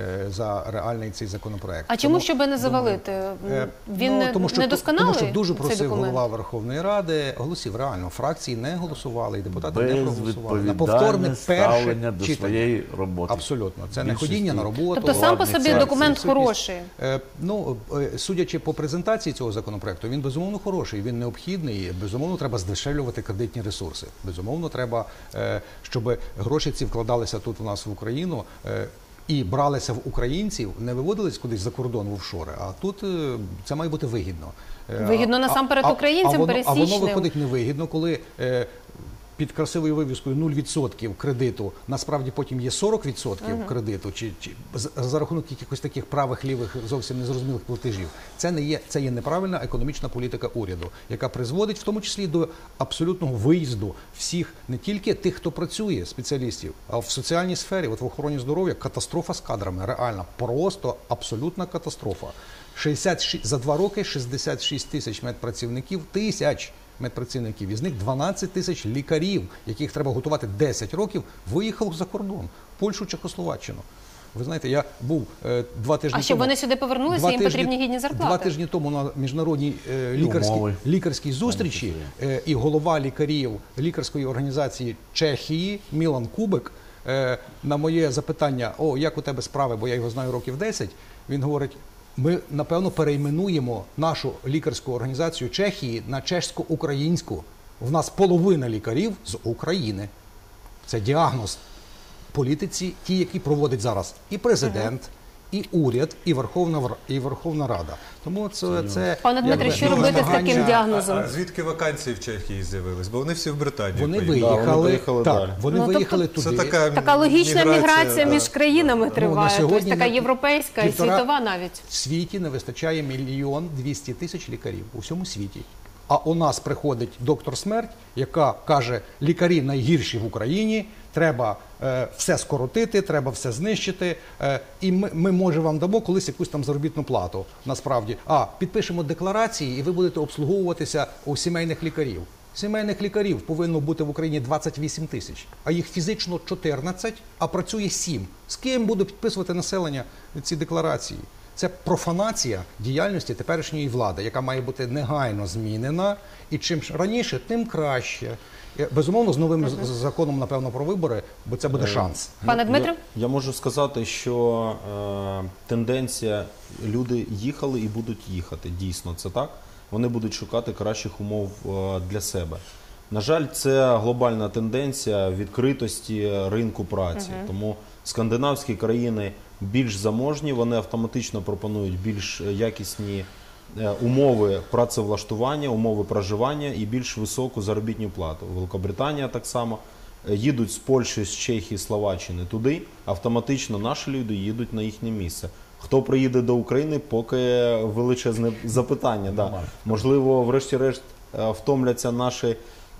за реальний цей законопроект. А чому, тому, щоб не завалити? Думаю, Він ну, тому, що, не досконалий, тому що дуже цей просив документ? голова Верховної Ради голосів. Реально, фракції не голосували, і депутати не проголосували. На повторне Безвідповідальне ставлення перше до читання. своєї роботи. Абсолютно. Це не Більшості. ходіння на роботу. Тобто сам по владних собі це- документ це- хороший. Е, Ну, е, судячи по презентації цього законопроекту, він безумовно хороший, він необхідний. Безумовно, треба здешевлювати кредитні ресурси. Безумовно, треба, е, щоб гроші ці вкладалися тут у нас в Україну е, і бралися в українців, не виводились кудись за кордон в офшори, а тут е, це має бути вигідно. Е, Вигідно а- насамперед а- українцям, а воно, А воно пересічним. виходить невигідно, коли е, під красивою вивіскою нуль відсотків кредиту, насправді потім є сорок відсотків uh-huh. кредиту, чи, чи за, за рахунок якихось таких правих, лівих, зовсім незрозумілих платежів. Це не є, це є неправильна економічна політика уряду, яка призводить в тому числі до абсолютного виїзду всіх, не тільки тих, хто працює, спеціалістів, а в соціальній сфері, от в охороні здоров'я, катастрофа з кадрами, реальна, просто абсолютна катастрофа. шістдесят шість, за два роки шістдесят шість тисяч медпрацівників, тисяч медпрацівників, із них дванадцять тисяч лікарів, яких треба готувати десять років, виїхав за кордон, в Польщу, Чехословаччину. Ви знаєте, я був е, два тижні А щоб тому, вони сюди повернулися, два їм тижні- потрібні гідні зарплати. Два тижні тому на міжнародній е, лікарській, умови. лікарській зустрічі е, і голова лікарів лікарської організації Чехії Мілан Кубик е, на моє запитання, о, як у тебе справи, бо я його знаю років десять, він говорить, ми, напевно, перейменуємо нашу лікарську організацію Чехії на чесько-українську. В нас половина лікарів з України. Це діагноз політиці, ті, які проводить зараз і президент, і уряд, і Верховна, Вр- і Верховна Рада. Тому це... це Пане Дмитре, якби, що робити з намагання- таким А, діагнозом? а звідки вакансії в Чехії з'явились? Бо вони всі в Британію Вони поїхали. виїхали, вони поїхали так, далі. вони Ну, тобто виїхали Це туди. така, Така логічна міграція да. між країнами триває, на сьогодні тобто така на європейська і півтора- світова навіть. В світі не вистачає мільйон двісті тисяч лікарів у всьому світі. А у нас приходить доктор Смерть, яка каже, лікарі найгірші в Україні, треба е, все скоротити, треба все знищити, е, і ми, ми, може, вам дамо колись якусь там заробітну плату, насправді. А, підпишемо декларації, і ви будете обслуговуватися у сімейних лікарів. Сімейних лікарів повинно бути в Україні двадцять вісім тисяч, а їх фізично чотирнадцять, а працює сім. З ким буде підписувати населення ці декларації? Це профанація діяльності теперішньої влади, яка має бути негайно змінена, і чим раніше, тим краще. І, безумовно, з новим з- законом, напевно, про вибори, бо це буде шанс. Пане Дмитре? Я, я можу сказати, що е, тенденція, люди їхали і будуть їхати, дійсно це так. Вони будуть шукати кращих умов е, для себе. На жаль, це глобальна тенденція відкритості ринку праці. Мгм. Тому скандинавські країни більш заможні, вони автоматично пропонують більш якісні е, умови працевлаштування, умови проживання і більш високу заробітну плату. Великобританія так само. Е, Їдуть з Польщі, з Чехії, Словаччини туди, автоматично наші люди їдуть на їхнє місце. Хто приїде до України, поки величезне запитання. Да. Можливо, врешті-решт е, втомляться наші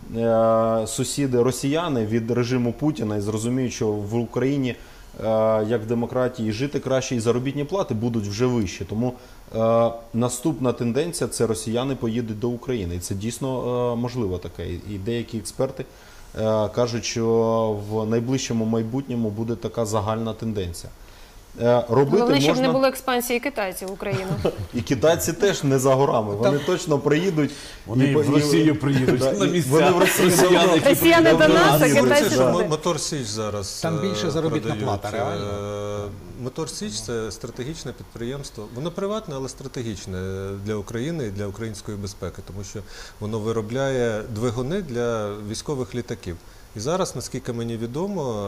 е, сусіди росіяни від режиму Путіна і зрозуміють, що в Україні, е, як в демократії, жити краще і заробітні плати будуть вже вищі. Тому е, наступна тенденція – це росіяни поїдуть до України. І це дійсно е, можливо таке. І деякі експерти е, кажуть, що в найближчому майбутньому буде така загальна тенденція. Е, Робити Головне, щоб можна... не було експансії китайців в Україну. І китайці теж не за горами. Вони точно приїдуть. Вони і, в Росію приїдуть Да, на і місця. Вони в Росію Росіяни, давно- які Росіяни до приїдуть нас, а Росію. китайці Це туди. ж Мотор Січ зараз Там більше е, заробітна продають. плата, реально. Е, Мотор Січ – це стратегічне підприємство. Воно приватне, але стратегічне для України і для української безпеки, тому що воно виробляє двигуни для військових літаків. І зараз, наскільки мені відомо,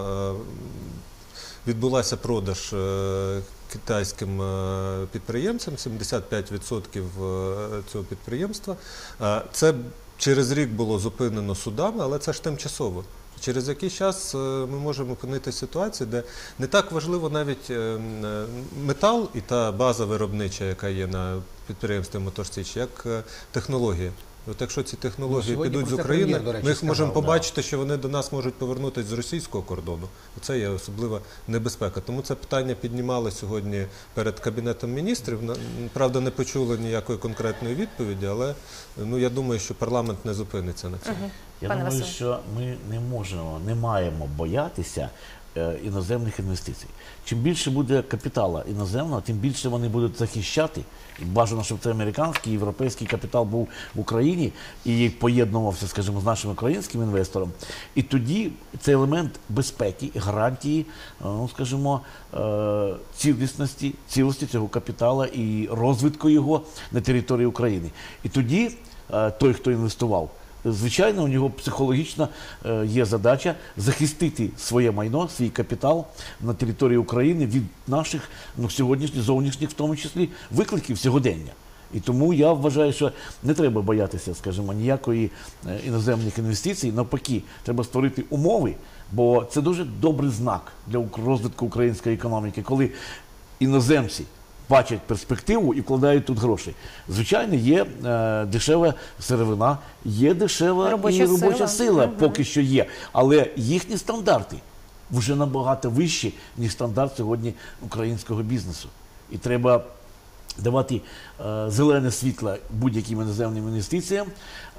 е, відбулася продаж е, китайським е, підприємцям, сімдесят п'ять відсотків е, цього підприємства. Е, Це через рік було зупинено судами, але це ж тимчасово. Через який час е, ми можемо опинитися в ситуації, де не так важливо навіть е, м, е, метал і та база виробнича, яка є на підприємстві «Мотор Січ», як е, технології. От якщо ці технології Ну, сьогодні підуть з про це України, прем'єр, до речі, ми їх сказав, можемо да. побачити, що вони до нас можуть повернутися з російського кордону. Це є особлива небезпека. Тому це питання піднімали сьогодні перед Кабінетом міністрів. На- Правда, не почули ніякої конкретної відповіді, але ну, я думаю, що парламент не зупиниться на цьому. Я Пане думаю, Василю. що ми не можемо, не маємо боятися е, іноземних інвестицій. Чим більше буде капіталу іноземного, тим більше вони будуть захищати. І бажано, щоб це американський, європейський капітал був в Україні і поєднувався, скажімо, з нашим українським інвестором. І тоді це елемент безпеки, гарантії, е, ну, скажімо, е, цілісності, цілості цього капіталу і розвитку його на території України. І тоді е, той, хто інвестував, звичайно, у нього психологічно е, є задача захистити своє майно, свій капітал на території України від наших, ну, сьогоднішніх, зовнішніх, в тому числі, викликів сьогодення. І тому я вважаю, що не треба боятися, скажімо, ніякої е, іноземних інвестицій. Навпаки, треба створити умови, бо це дуже добрий знак для ук- розвитку української економіки, коли іноземці бачать перспективу і вкладають тут гроші. Звичайно, є е, дешева сировина, є дешева Робоча і робоча сила. сила, Мгм. поки що є. Але їхні стандарти вже набагато вищі, ніж стандарт сьогодні українського бізнесу. І треба давати е, зелене світло будь-яким іноземним інвестиціям,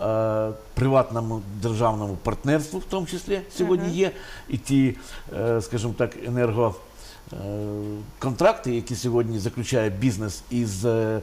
е, приватному державному партнерству в тому числі сьогодні є. І ті, е, скажімо так, енерго Е, контракти, які сьогодні заключає бізнес із, е,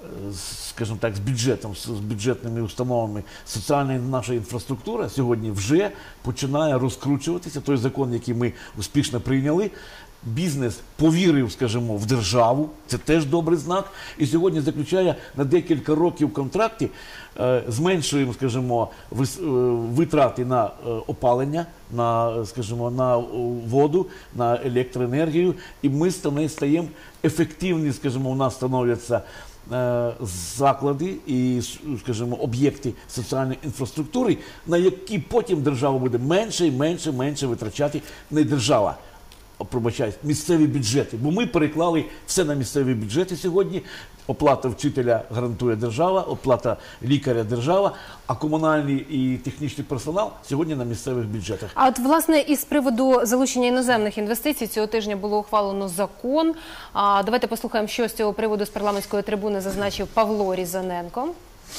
з, скажімо так, з бюджетом, з з бюджетними установами, соціальна наша інфраструктура сьогодні вже починає розкручуватися. Той закон, який ми успішно прийняли, бізнес повірив, скажімо, в державу, це теж добрий знак, і сьогодні заключає на декілька років контракти, е, зменшуємо, скажімо, вис- е, витрати на е, опалення, на, скажімо, на е, воду, на електроенергію, і ми стане- стаємо ефективні, скажімо, у нас становляться е, заклади і, скажімо, об'єкти соціальної інфраструктури, на які потім держава буде менше і менше, менше витрачати, не держава, пробачаюсь, місцеві бюджети. Бо ми переклали все на місцеві бюджети сьогодні. Оплата вчителя гарантує держава, оплата лікаря держава, а комунальний і технічний персонал сьогодні на місцевих бюджетах. А от, власне, із приводу залучення іноземних інвестицій цього тижня було ухвалено закон. А, давайте послухаємо, що з цього приводу з парламентської трибуни зазначив Павло Різаненко.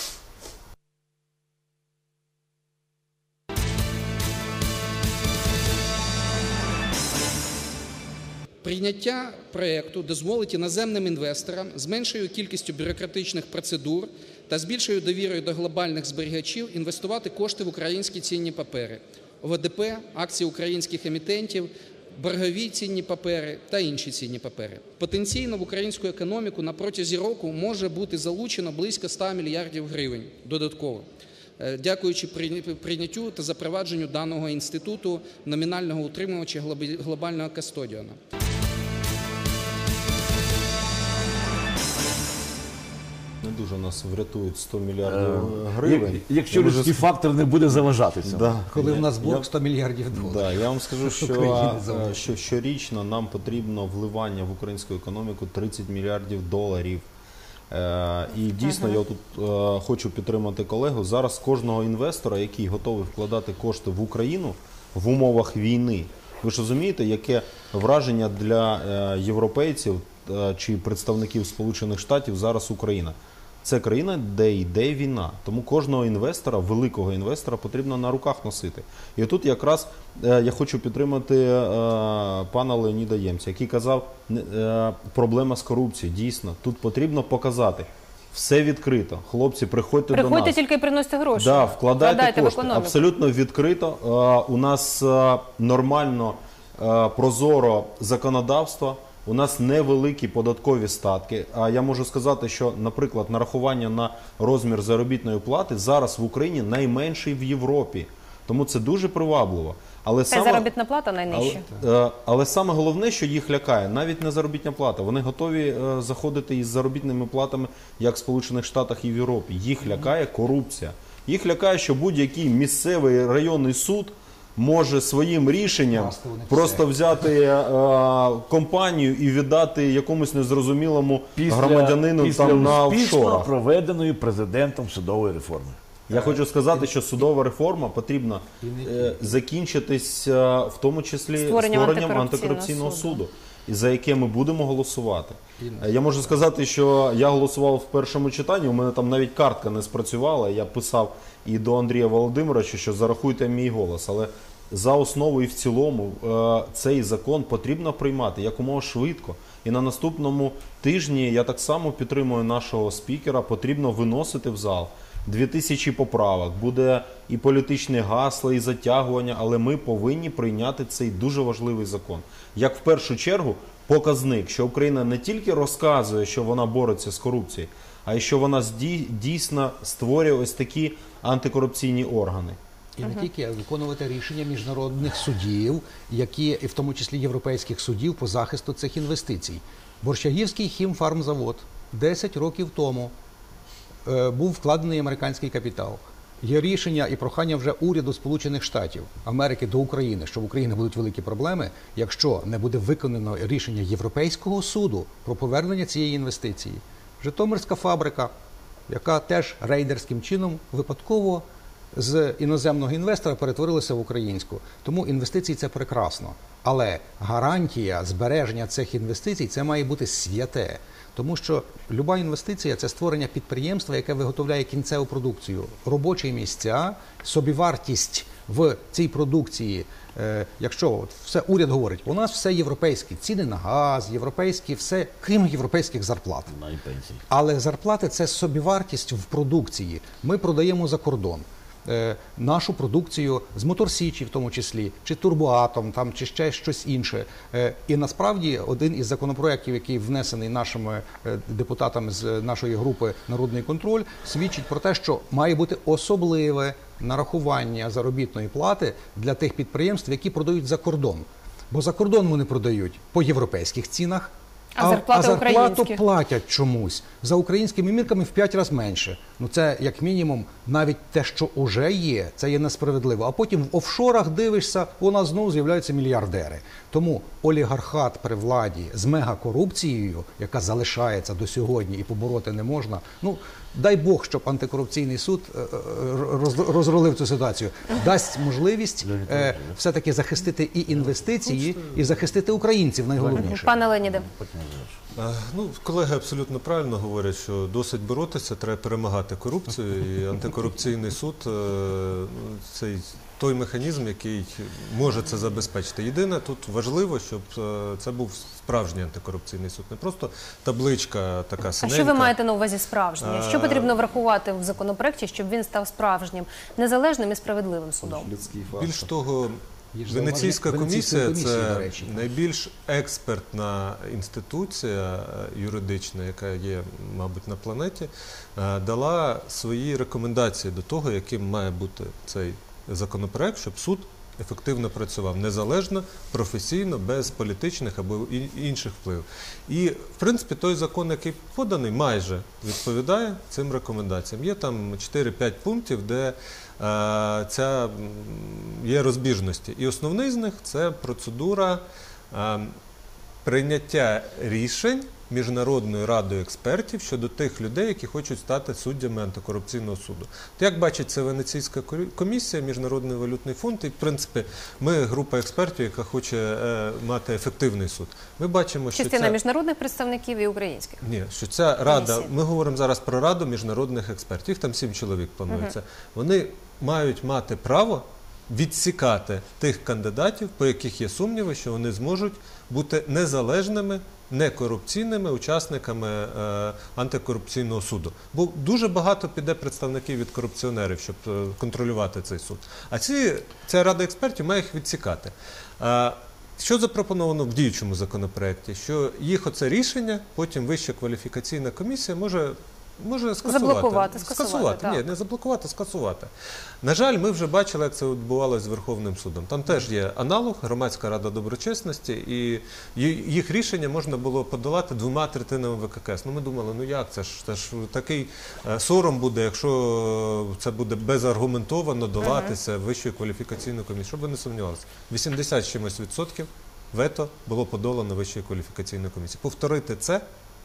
Прийняття проєкту дозволить іноземним інвесторам з меншою кількістю бюрократичних процедур та з більшою довірою до глобальних зберігачів інвестувати кошти в українські цінні папери, В Д П, акції українських емітентів, боргові цінні папери та інші цінні папери. Потенційно в українську економіку на протязі року може бути залучено близько ста мільярдів гривень додатково, дякуючи прийняттю та запровадженню даного інституту номінального утримувача глобального кастодіана. Не дуже нас врятують сто мільярдів гривень. Як- Якщо Я можу людський фактор не буде заважати цьому. Да. Коли Я- в нас я- борг сто мільярдів доларів. Да, я вам скажу, що, України е, залежить. що щорічно нам потрібно вливання в українську економіку тридцять мільярдів доларів. Е, і дійсно, я тут е, хочу підтримати колегу. Зараз кожного інвестора, який готовий вкладати кошти в Україну в умовах війни, ви ж розумієте, яке враження для е, європейців е, чи представників Сполучених Штатів зараз Україна? Це країна, де йде війна. Тому кожного інвестора, великого інвестора, потрібно на руках носити. І тут якраз е, я хочу підтримати е, пана Леоніда Ємця, який казав, е, проблема з корупцією. Дійсно, тут потрібно показати. Все відкрито. Хлопці, приходьте, Приходьте до нас. Приходьте тільки приносите гроші. Да, вкладайте, вкладайте кошти. в економіку. Абсолютно відкрито. Е, у нас е, нормально, е, прозоро законодавство. У нас невеликі податкові статки. А я можу сказати, що, наприклад, нарахування на розмір заробітної плати зараз в Україні найменший в Європі. Тому це дуже привабливо. Але Це саме... заробітна плата найнижча. Але, е, але саме головне, що їх лякає, навіть не заробітна плата. Вони готові е, заходити із заробітними платами, як в Сполучених Штатах і в Європі. Їх лякає корупція. Їх лякає, що будь-який місцевий районний суд може своїм рішенням просто взяти е, компанію і віддати якомусь незрозумілому громадянину після там на успішно офшорах. проведеної президентом судової реформи. Я хочу сказати, що судова реформа потрібна е, закінчитись е, в тому числі Створенням створенням антикорупційного антикорупційного суду. суду, і за яке ми будемо голосувати. Е, Я можу сказати, що я голосував в першому читанні, у мене там навіть картка не спрацювала, я писав і до Андрія Володимировича, що зарахуйте мій голос, але за основу і в цілому е, цей закон потрібно приймати якомога швидко. І на наступному тижні я так само підтримую нашого спікера, потрібно виносити в зал. Дві тисячі поправок, буде і політичне гасло, і затягування, але ми повинні прийняти цей дуже важливий закон. Як в першу чергу показник, що Україна не тільки розказує, що вона бореться з корупцією, а й що вона дійсно створює ось такі антикорупційні органи. І не тільки, а виконувати рішення міжнародних судів, які, і в тому числі європейських судів по захисту цих інвестицій. Борщагівський хімфармзавод десять років тому е, був вкладений американський капітал. Є рішення і прохання вже уряду Сполучених Штатів Америки до України, що в Україні будуть великі проблеми, якщо не буде виконано рішення Європейського суду про повернення цієї інвестиції. Житомирська фабрика, яка теж рейдерським чином випадково з іноземного інвестора перетворилися в українську. Тому інвестиції – це прекрасно. Але гарантія збереження цих інвестицій – це має бути святе. Тому що люба інвестиція – це створення підприємства, яке виготовляє кінцеву продукцію. Робочі місця, собівартість в цій продукції. Е, якщо от все уряд говорить, у нас все європейське, ціни на газ, європейські, все, крім європейських зарплат. Але зарплати – це собівартість в продукції. Ми продаємо за кордон нашу продукцію з Моторсічі, в тому числі, чи Турбоатом, там, чи ще щось інше. І насправді один із законопроєктів, який внесений нашими депутатами з нашої групи «Народний контроль», свідчить про те, що має бути особливе нарахування заробітної плати для тих підприємств, які продають за кордон. Бо за кордон вони продають по європейських цінах, А зарплата а зарплату українських? платять чомусь. За українськими мірками в п'ять разів менше. Ну це, як мінімум, навіть те, що вже є, це є несправедливо. А потім в офшорах дивишся, у нас знову з'являються мільярдери. Тому олігархат при владі з мегакорупцією, яка залишається до сьогодні і побороти не можна, ну, дай Бог, щоб антикорупційний суд розрулив цю ситуацію. Дасть можливість е, все-таки захистити і інвестиції, і захистити українців, найголовніше. Пане Леоніде. Ну, колеги абсолютно правильно говорять, що досить боротися, треба перемагати корупцію, і антикорупційний суд – це той механізм, який може це забезпечити. Єдине, тут важливо, щоб це був справжній антикорупційний суд, не просто табличка така синенька. А що ви маєте на увазі справжній? Що потрібно врахувати в законопроекті, щоб він став справжнім, незалежним і справедливим судом? Більш того, Венеційська комісія – це найбільш експертна інституція юридична, яка є, мабуть, на планеті, дала свої рекомендації до того, яким має бути цей законопроект, щоб суд ефективно працював, незалежно, професійно, без політичних або інших впливів. І, в принципі, той закон, який поданий, майже відповідає цим рекомендаціям. Є там чотири-п'ять пунктів, де е, ця, є розбіжності. І основний з них – це процедура е, прийняття рішень Міжнародною радою експертів щодо тих людей, які хочуть стати суддями антикорупційного суду. То як бачить це Венеційська комісія, Міжнародний валютний фонд, і в принципі ми група експертів, яка хоче е, мати ефективний суд. Ми бачимо, що частина ця... міжнародних представників і українських. Ні, що ця рада, Комісія. ми говоримо зараз про раду міжнародних експертів, їх там сім чоловік планується. Угу. Вони мають мати право відсікати тих кандидатів, по яких є сумніви, що вони зможуть бути незалежними, некорупційними учасниками е, антикорупційного суду. Бо дуже багато піде представників від корупціонерів, щоб е, контролювати цей суд. А ці, ця рада експертів має їх відсікати. Е, що запропоновано в діючому законопроекті? Що їх оце рішення, потім Вища кваліфікаційна комісія може... Може скасувати. Заблокувати, скасувати. скасувати. Так. Ні, не заблокувати, скасувати. На жаль, ми вже бачили, як це відбувалося з Верховним судом. Там теж є аналог, Громадська рада доброчесності, і їх рішення можна було подолати двома третинами ВККС. Ну, ми думали, ну як це ж? Це ж такий сором буде, якщо це буде безаргументовано долатися uh-huh. Вищою кваліфікаційною комісією. Щоб ви не сумнівалися. вісімдесят з чимось відсотків вето було подолано Вищою кваліфікаційною комісією. Повторити це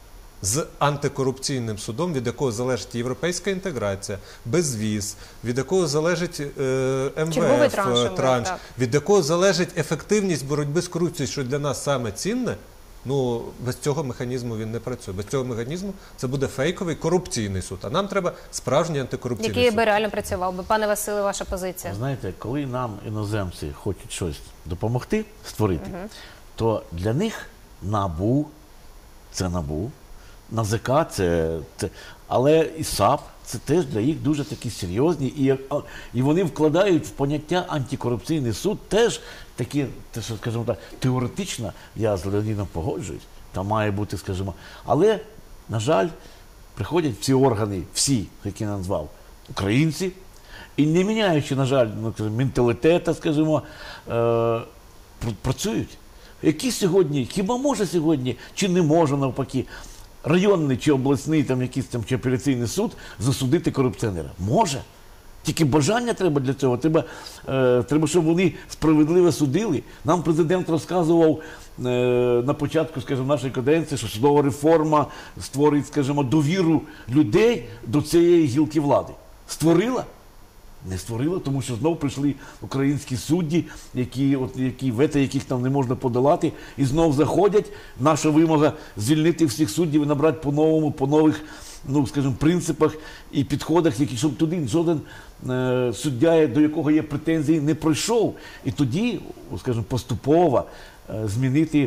з антикорупційним судом, від якого залежить європейська інтеграція, безвіз, від якого залежить е, ем ве еф, транш, транш від якого залежить ефективність боротьби з корупцією, що для нас саме цінне, ну, без цього механізму він не працює. Без цього механізму це буде фейковий корупційний суд. А нам треба справжній антикорупційний Який суд. би реально працював би. Пане Василе, ваша позиція? Знаєте, коли нам іноземці хочуть щось допомогти створити, угу. то для них НАБУ, це НАБУ, НАЗК, це, це, але і САП, це теж для їх дуже такі серйозні, і, і вони вкладають в поняття антикорупційний суд теж такі, те, що, скажімо так, теоретично, я з Леонідом погоджуюсь, там має бути, скажімо, але, на жаль, приходять ці органи, всі, які я назвав, українці, і не міняючи, на жаль, ну, менталітету, скажімо, е, працюють. Які сьогодні, хіба може сьогодні, чи не може навпаки, районний чи обласний там якийсь там чи апеляційний суд засудити корупціонера? Може. Тільки бажання треба для цього. Треба, е, треба, щоб вони справедливо судили. Нам президент розказував е, на початку, скажімо, нашої каденції, що судова реформа створить, скажімо, довіру людей до цієї гілки влади. Створила? Не створила, тому що знов прийшли українські судді, які, от, які вето яких там не можна подолати, і знов заходять. Наша вимога звільнити всіх суддів і набрати по-новому, по нових, ну, скажімо, принципах і підходах, які, щоб туди жоден е, суддя, до якого є претензії, не пройшов. І тоді, скажімо, поступово е, змінити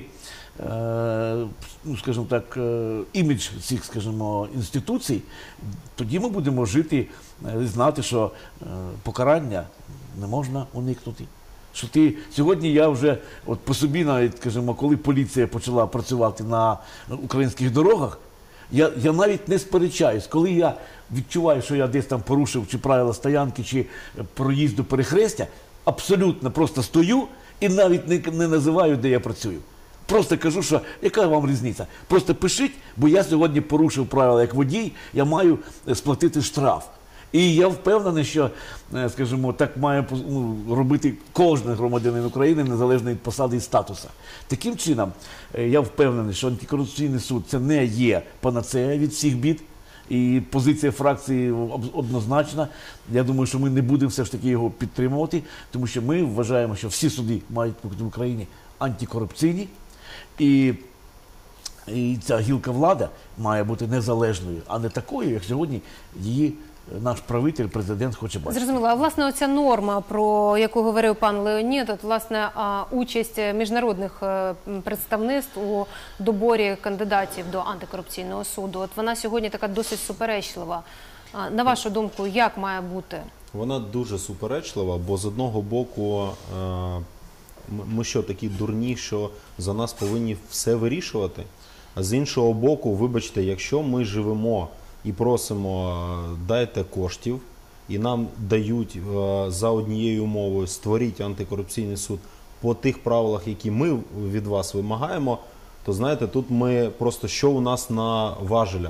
Е, ну, скажімо так, е, імідж цих, скажімо, інституцій, тоді ми будемо жити і е, знати, що е, покарання не можна уникнути. Що ти, сьогодні я вже, от по собі навіть, скажімо, коли поліція почала працювати на українських дорогах, я, я навіть не сперечаюсь, коли я відчуваю, що я десь там порушив чи правила стоянки, чи проїзду перехрестя, абсолютно просто стою і навіть не, не називаю, де я працюю. Просто кажу, що яка вам різниця? Просто пишіть, бо я сьогодні порушив правила як водій, я маю сплатити штраф. І я впевнений, що, скажімо, так має ну, робити кожен громадянин України, незалежно від посади і статусу. Таким чином, я впевнений, що антикорупційний суд – це не є панацея від всіх бід. І позиція фракції однозначна. Я думаю, що ми не будемо все ж таки його підтримувати, тому що ми вважаємо, що всі суди мають бути в Україні антикорупційні. І, і ця гілка влади має бути незалежною, а не такою, як сьогодні її наш правитель, президент хоче бачити. Зрозуміло. А власне оця норма, про яку говорив пан Леонід, от власне участь міжнародних представництв у доборі кандидатів до антикорупційного суду, от вона сьогодні така досить суперечлива. На вашу думку, як має бути? Вона дуже суперечлива, бо з одного боку ми що, такі дурні, що за нас повинні все вирішувати? А з іншого боку, вибачте, якщо ми живемо і просимо дайте коштів, і нам дають за однією умовою створіть антикорупційний суд по тих правилах, які ми від вас вимагаємо, то знаєте, тут ми просто що у нас на важелях.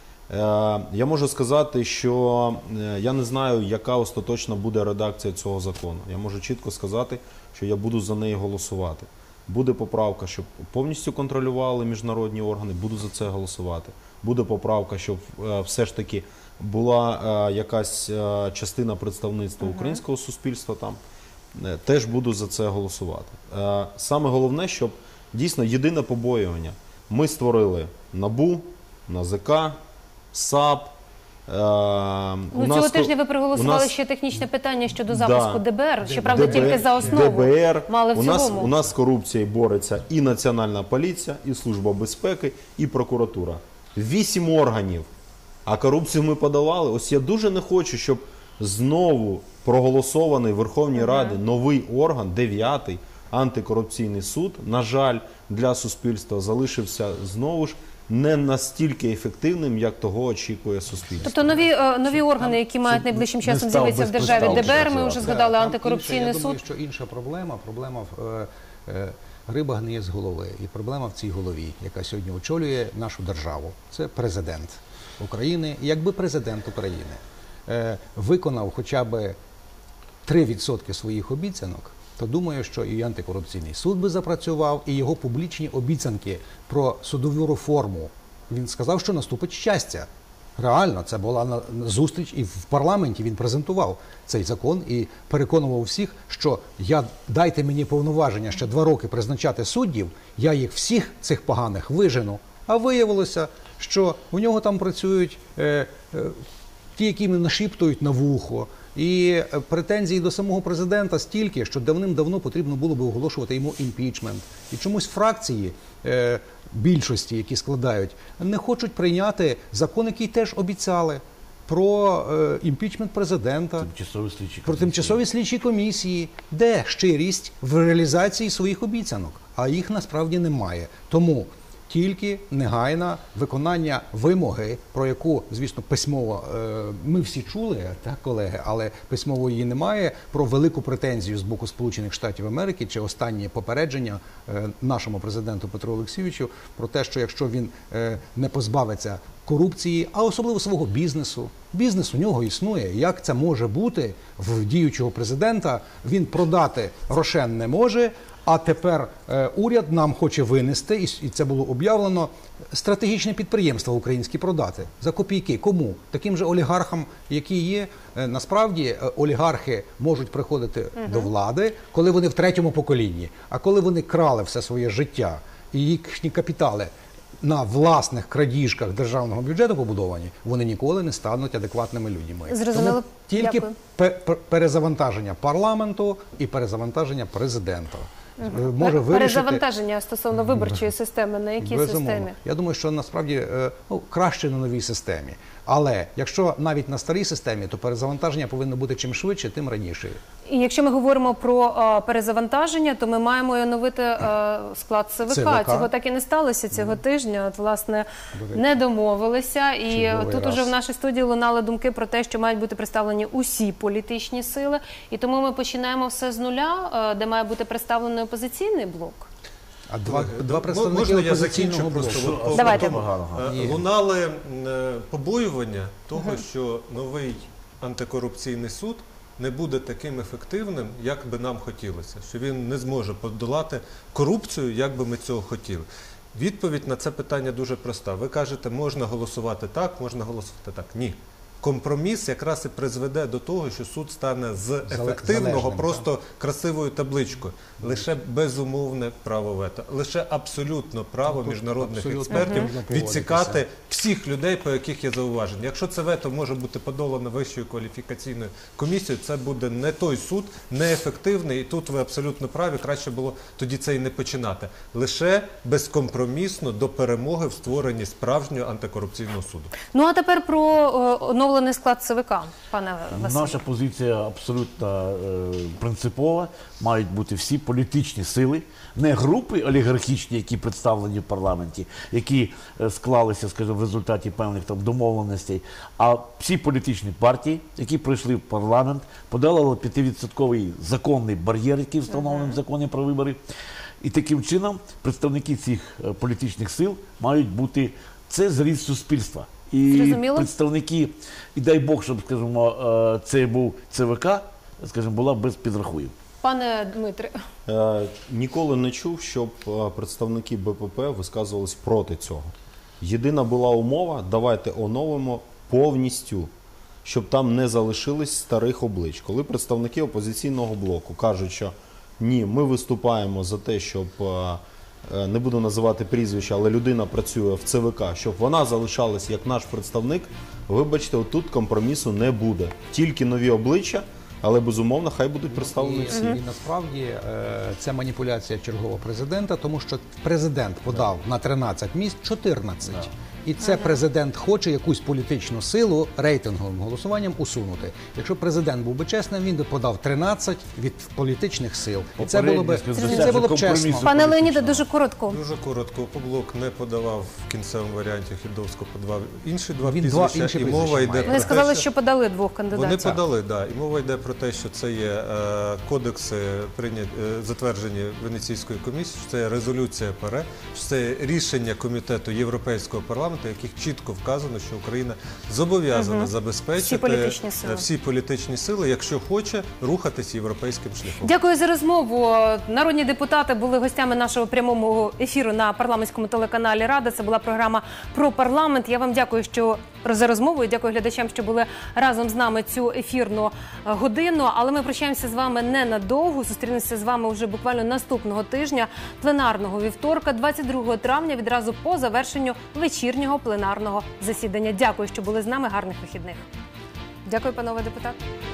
Я можу сказати, що я не знаю, яка остаточна буде редакція цього закону. Я можу чітко сказати, що я буду за неї голосувати. Буде поправка, щоб повністю контролювали міжнародні органи, буду за це голосувати. Буде поправка, щоб е, все ж таки була е, якась е, частина представництва українського суспільства там, е, теж буду за це голосувати. Е, саме головне, щоб дійсно єдине побоювання. Ми створили НАБУ, НАЗК, САП. Е, Ну, у цього нас, тижня ви проголосували нас, ще технічне питання щодо запуску да, ДБР, щоправда, ДБР, тільки за основу. ДБР. Мали в у нас, цілому. у нас з корупцією бореться і Національна поліція, і Служба безпеки, і прокуратура. Вісім органів. А корупцію ми подолали. Ось я дуже не хочу, щоб знову проголосований в Верховній Раді новий орган, дев'ятий, антикорупційний суд, на жаль, для суспільства залишився знову ж не настільки ефективним, як того очікує суспільство. Тобто нові, е, нові органи, які мають найближчим часом став з'явитися в державі, безпідставно ДБР, ми вже згадали, Там антикорупційний інша, я суд. думаю, що інша проблема, проблема в е, е, риба гниє з голови. І проблема в цій голові, яка сьогодні очолює нашу державу. Це президент України. І якби президент України е, виконав хоча б три відсотки своїх обіцянок, то думаю, що і антикорупційний суд би запрацював, і його публічні обіцянки про судову реформу. Він сказав, що наступить щастя. Реально, це була на- зустріч, і в парламенті він презентував цей закон і переконував всіх, що я дайте мені повноваження ще два роки призначати суддів, я їх всіх цих поганих вижену. А виявилося, що у нього там працюють е, е, ті, які нашіптують на вухо. І е, претензії до самого президента стільки, що давним-давно потрібно було би оголошувати йому імпічмент. І чомусь фракції е, більшості, які складають, не хочуть прийняти закон, який теж обіцяли, про е, імпічмент президента, Тимчасові слідчі про тимчасові слідчі комісії. Де щирість в реалізації своїх обіцянок? А їх насправді немає. Тому тільки негайне виконання вимоги, про яку, звісно, письмово е, ми всі чули, так, колеги, але письмово її немає, про велику претензію з боку Сполучених Штатів Америки чи останнє попередження е, нашому президенту Петру Олексійовичу про те, що якщо він е, не позбавиться корупції, а особливо свого бізнесу. Бізнес у нього існує. Як це може бути в діючого президента? Він продати Рошен не може, а тепер е, уряд нам хоче винести, і, і це було об'явлено, стратегічне підприємство українське продати за копійки. Кому? Таким же олігархам, які є. Е, насправді е, олігархи можуть приходити uh-huh. до влади, коли вони в третьому поколінні. А коли вони крали все своє життя і їхні капітали на власних крадіжках державного бюджету побудовані, вони ніколи не стануть адекватними людьми. Зрозуміло. Тому тільки Дякую. пе- пе- перезавантаження парламенту і перезавантаження президента. Може вирішити... Перезавантаження стосовно виборчої системи, на якій Безумовно. системі? Я думаю, що насправді е, ну, краще на новій системі. Але якщо навіть на старій системі, то перезавантаження повинно бути чим швидше, тим раніше. І якщо ми говоримо про е, перезавантаження, то ми маємо оновити е, склад ЦВК. ЦВК. Цього так і не сталося цього тижня. От, власне, не домовилися. І Чудовий тут раз. уже в нашій студії лунали думки про те, що мають бути представлені усі політичні сили. І тому ми починаємо все з нуля, е, де має бути представлений опозиційний блок. А два, два М- представники можна я опозиційного закінчу блоку. просто? От, Давайте. е, Ні. Лунали е, побоювання того, що новий антикорупційний суд не буде таким ефективним, як би нам хотілося, що він не зможе подолати корупцію, як би ми цього хотіли. Відповідь на це питання дуже проста. Ви кажете, можна голосувати так, можна голосувати так. Ні. Компроміс якраз і призведе до того, що суд стане з ефективного залежним, просто красивою табличкою. Лише безумовне право вето, лише абсолютно право Тут міжнародних абсолютно експертів можна погодитися. відсікати всіх людей, по яких є зауваження. Якщо це вето може бути подолано Вищою кваліфікаційною комісією, це буде не той суд, неефективний, і тут ви абсолютно праві, краще було тоді це і не починати. Лише безкомпромісно до перемоги в створенні справжнього антикорупційного суду. Ну а тепер про е, оновлений склад ЦВК, пане Василь. Наша позиція абсолютно е, принципова. Мають бути всі політичні сили, не групи олігархічні, які представлені в парламенті, які е, склалися, скажімо, в результаті певних там домовленостей, а всі політичні партії, які прийшли в парламент, подолали п'ятивідсотковий законний бар'єр, який встановлений в законі про вибори. І таким чином представники цих е, політичних сил мають бути, це зріст суспільства. І Зрозуміло. представники, і дай Бог, щоб, скажімо, е, це був ЦВК, скажімо, була без підрахунків. Пане Дмитре, Е, Ніколи не чув, щоб е, представники Б П П висказувались проти цього. Єдина була умова – давайте оновимо повністю, щоб там не залишились старих облич. Коли представники опозиційного блоку кажуть, що ні, ми виступаємо за те, щоб, е, не буду називати прізвища, але людина працює в Це Ве Ка, щоб вона залишалась як наш представник, вибачте, отут компромісу не буде. Тільки нові обличчя, але безумовно хай будуть представлені всі. І насправді е, це маніпуляція чергового президента, тому що президент подав на тринадцять місць чотирнадцять. І це президент хоче якусь політичну силу рейтинговим голосуванням усунути. Якщо президент був би чесним, він би подав тринадцять від політичних сил. І це було б, це було б чесно. пане Леоніде, дуже коротко. Дуже коротко. Опоблок не подавав в кінцевому варіанті, Хідовсько подавав інші два Він два прізвища. інші І мова прізвища йде має. про Вони те, сказали, що... що подали двох кандидатів. Вони подали, да. І мова йде про те, що це є е, кодекси, прийняті, е, затверджені Венеційською комісією, що це є резолюція ПАРЕ, що це є рішення Комітету Європейського парламенту, в яких чітко вказано, що Україна зобов'язана Угу. забезпечити Всі політичні сили. е, всі політичні сили, якщо хоче рухатись європейським шляхом. Дякую за розмову. Народні депутати були гостями нашого прямого ефіру на парламентському телеканалі Рада. Це була програма про парламент. Я вам дякую, що за розмову і дякую глядачам, що були разом з нами цю ефірну годину. Але ми прощаємося з вами ненадовго. Зустрінемося з вами вже буквально наступного тижня, пленарного вівторка, двадцять другого травня, відразу по завершенню вечірнього пленарного засідання. Дякую, що були з нами. Гарних вихідних. Дякую, панове депутати.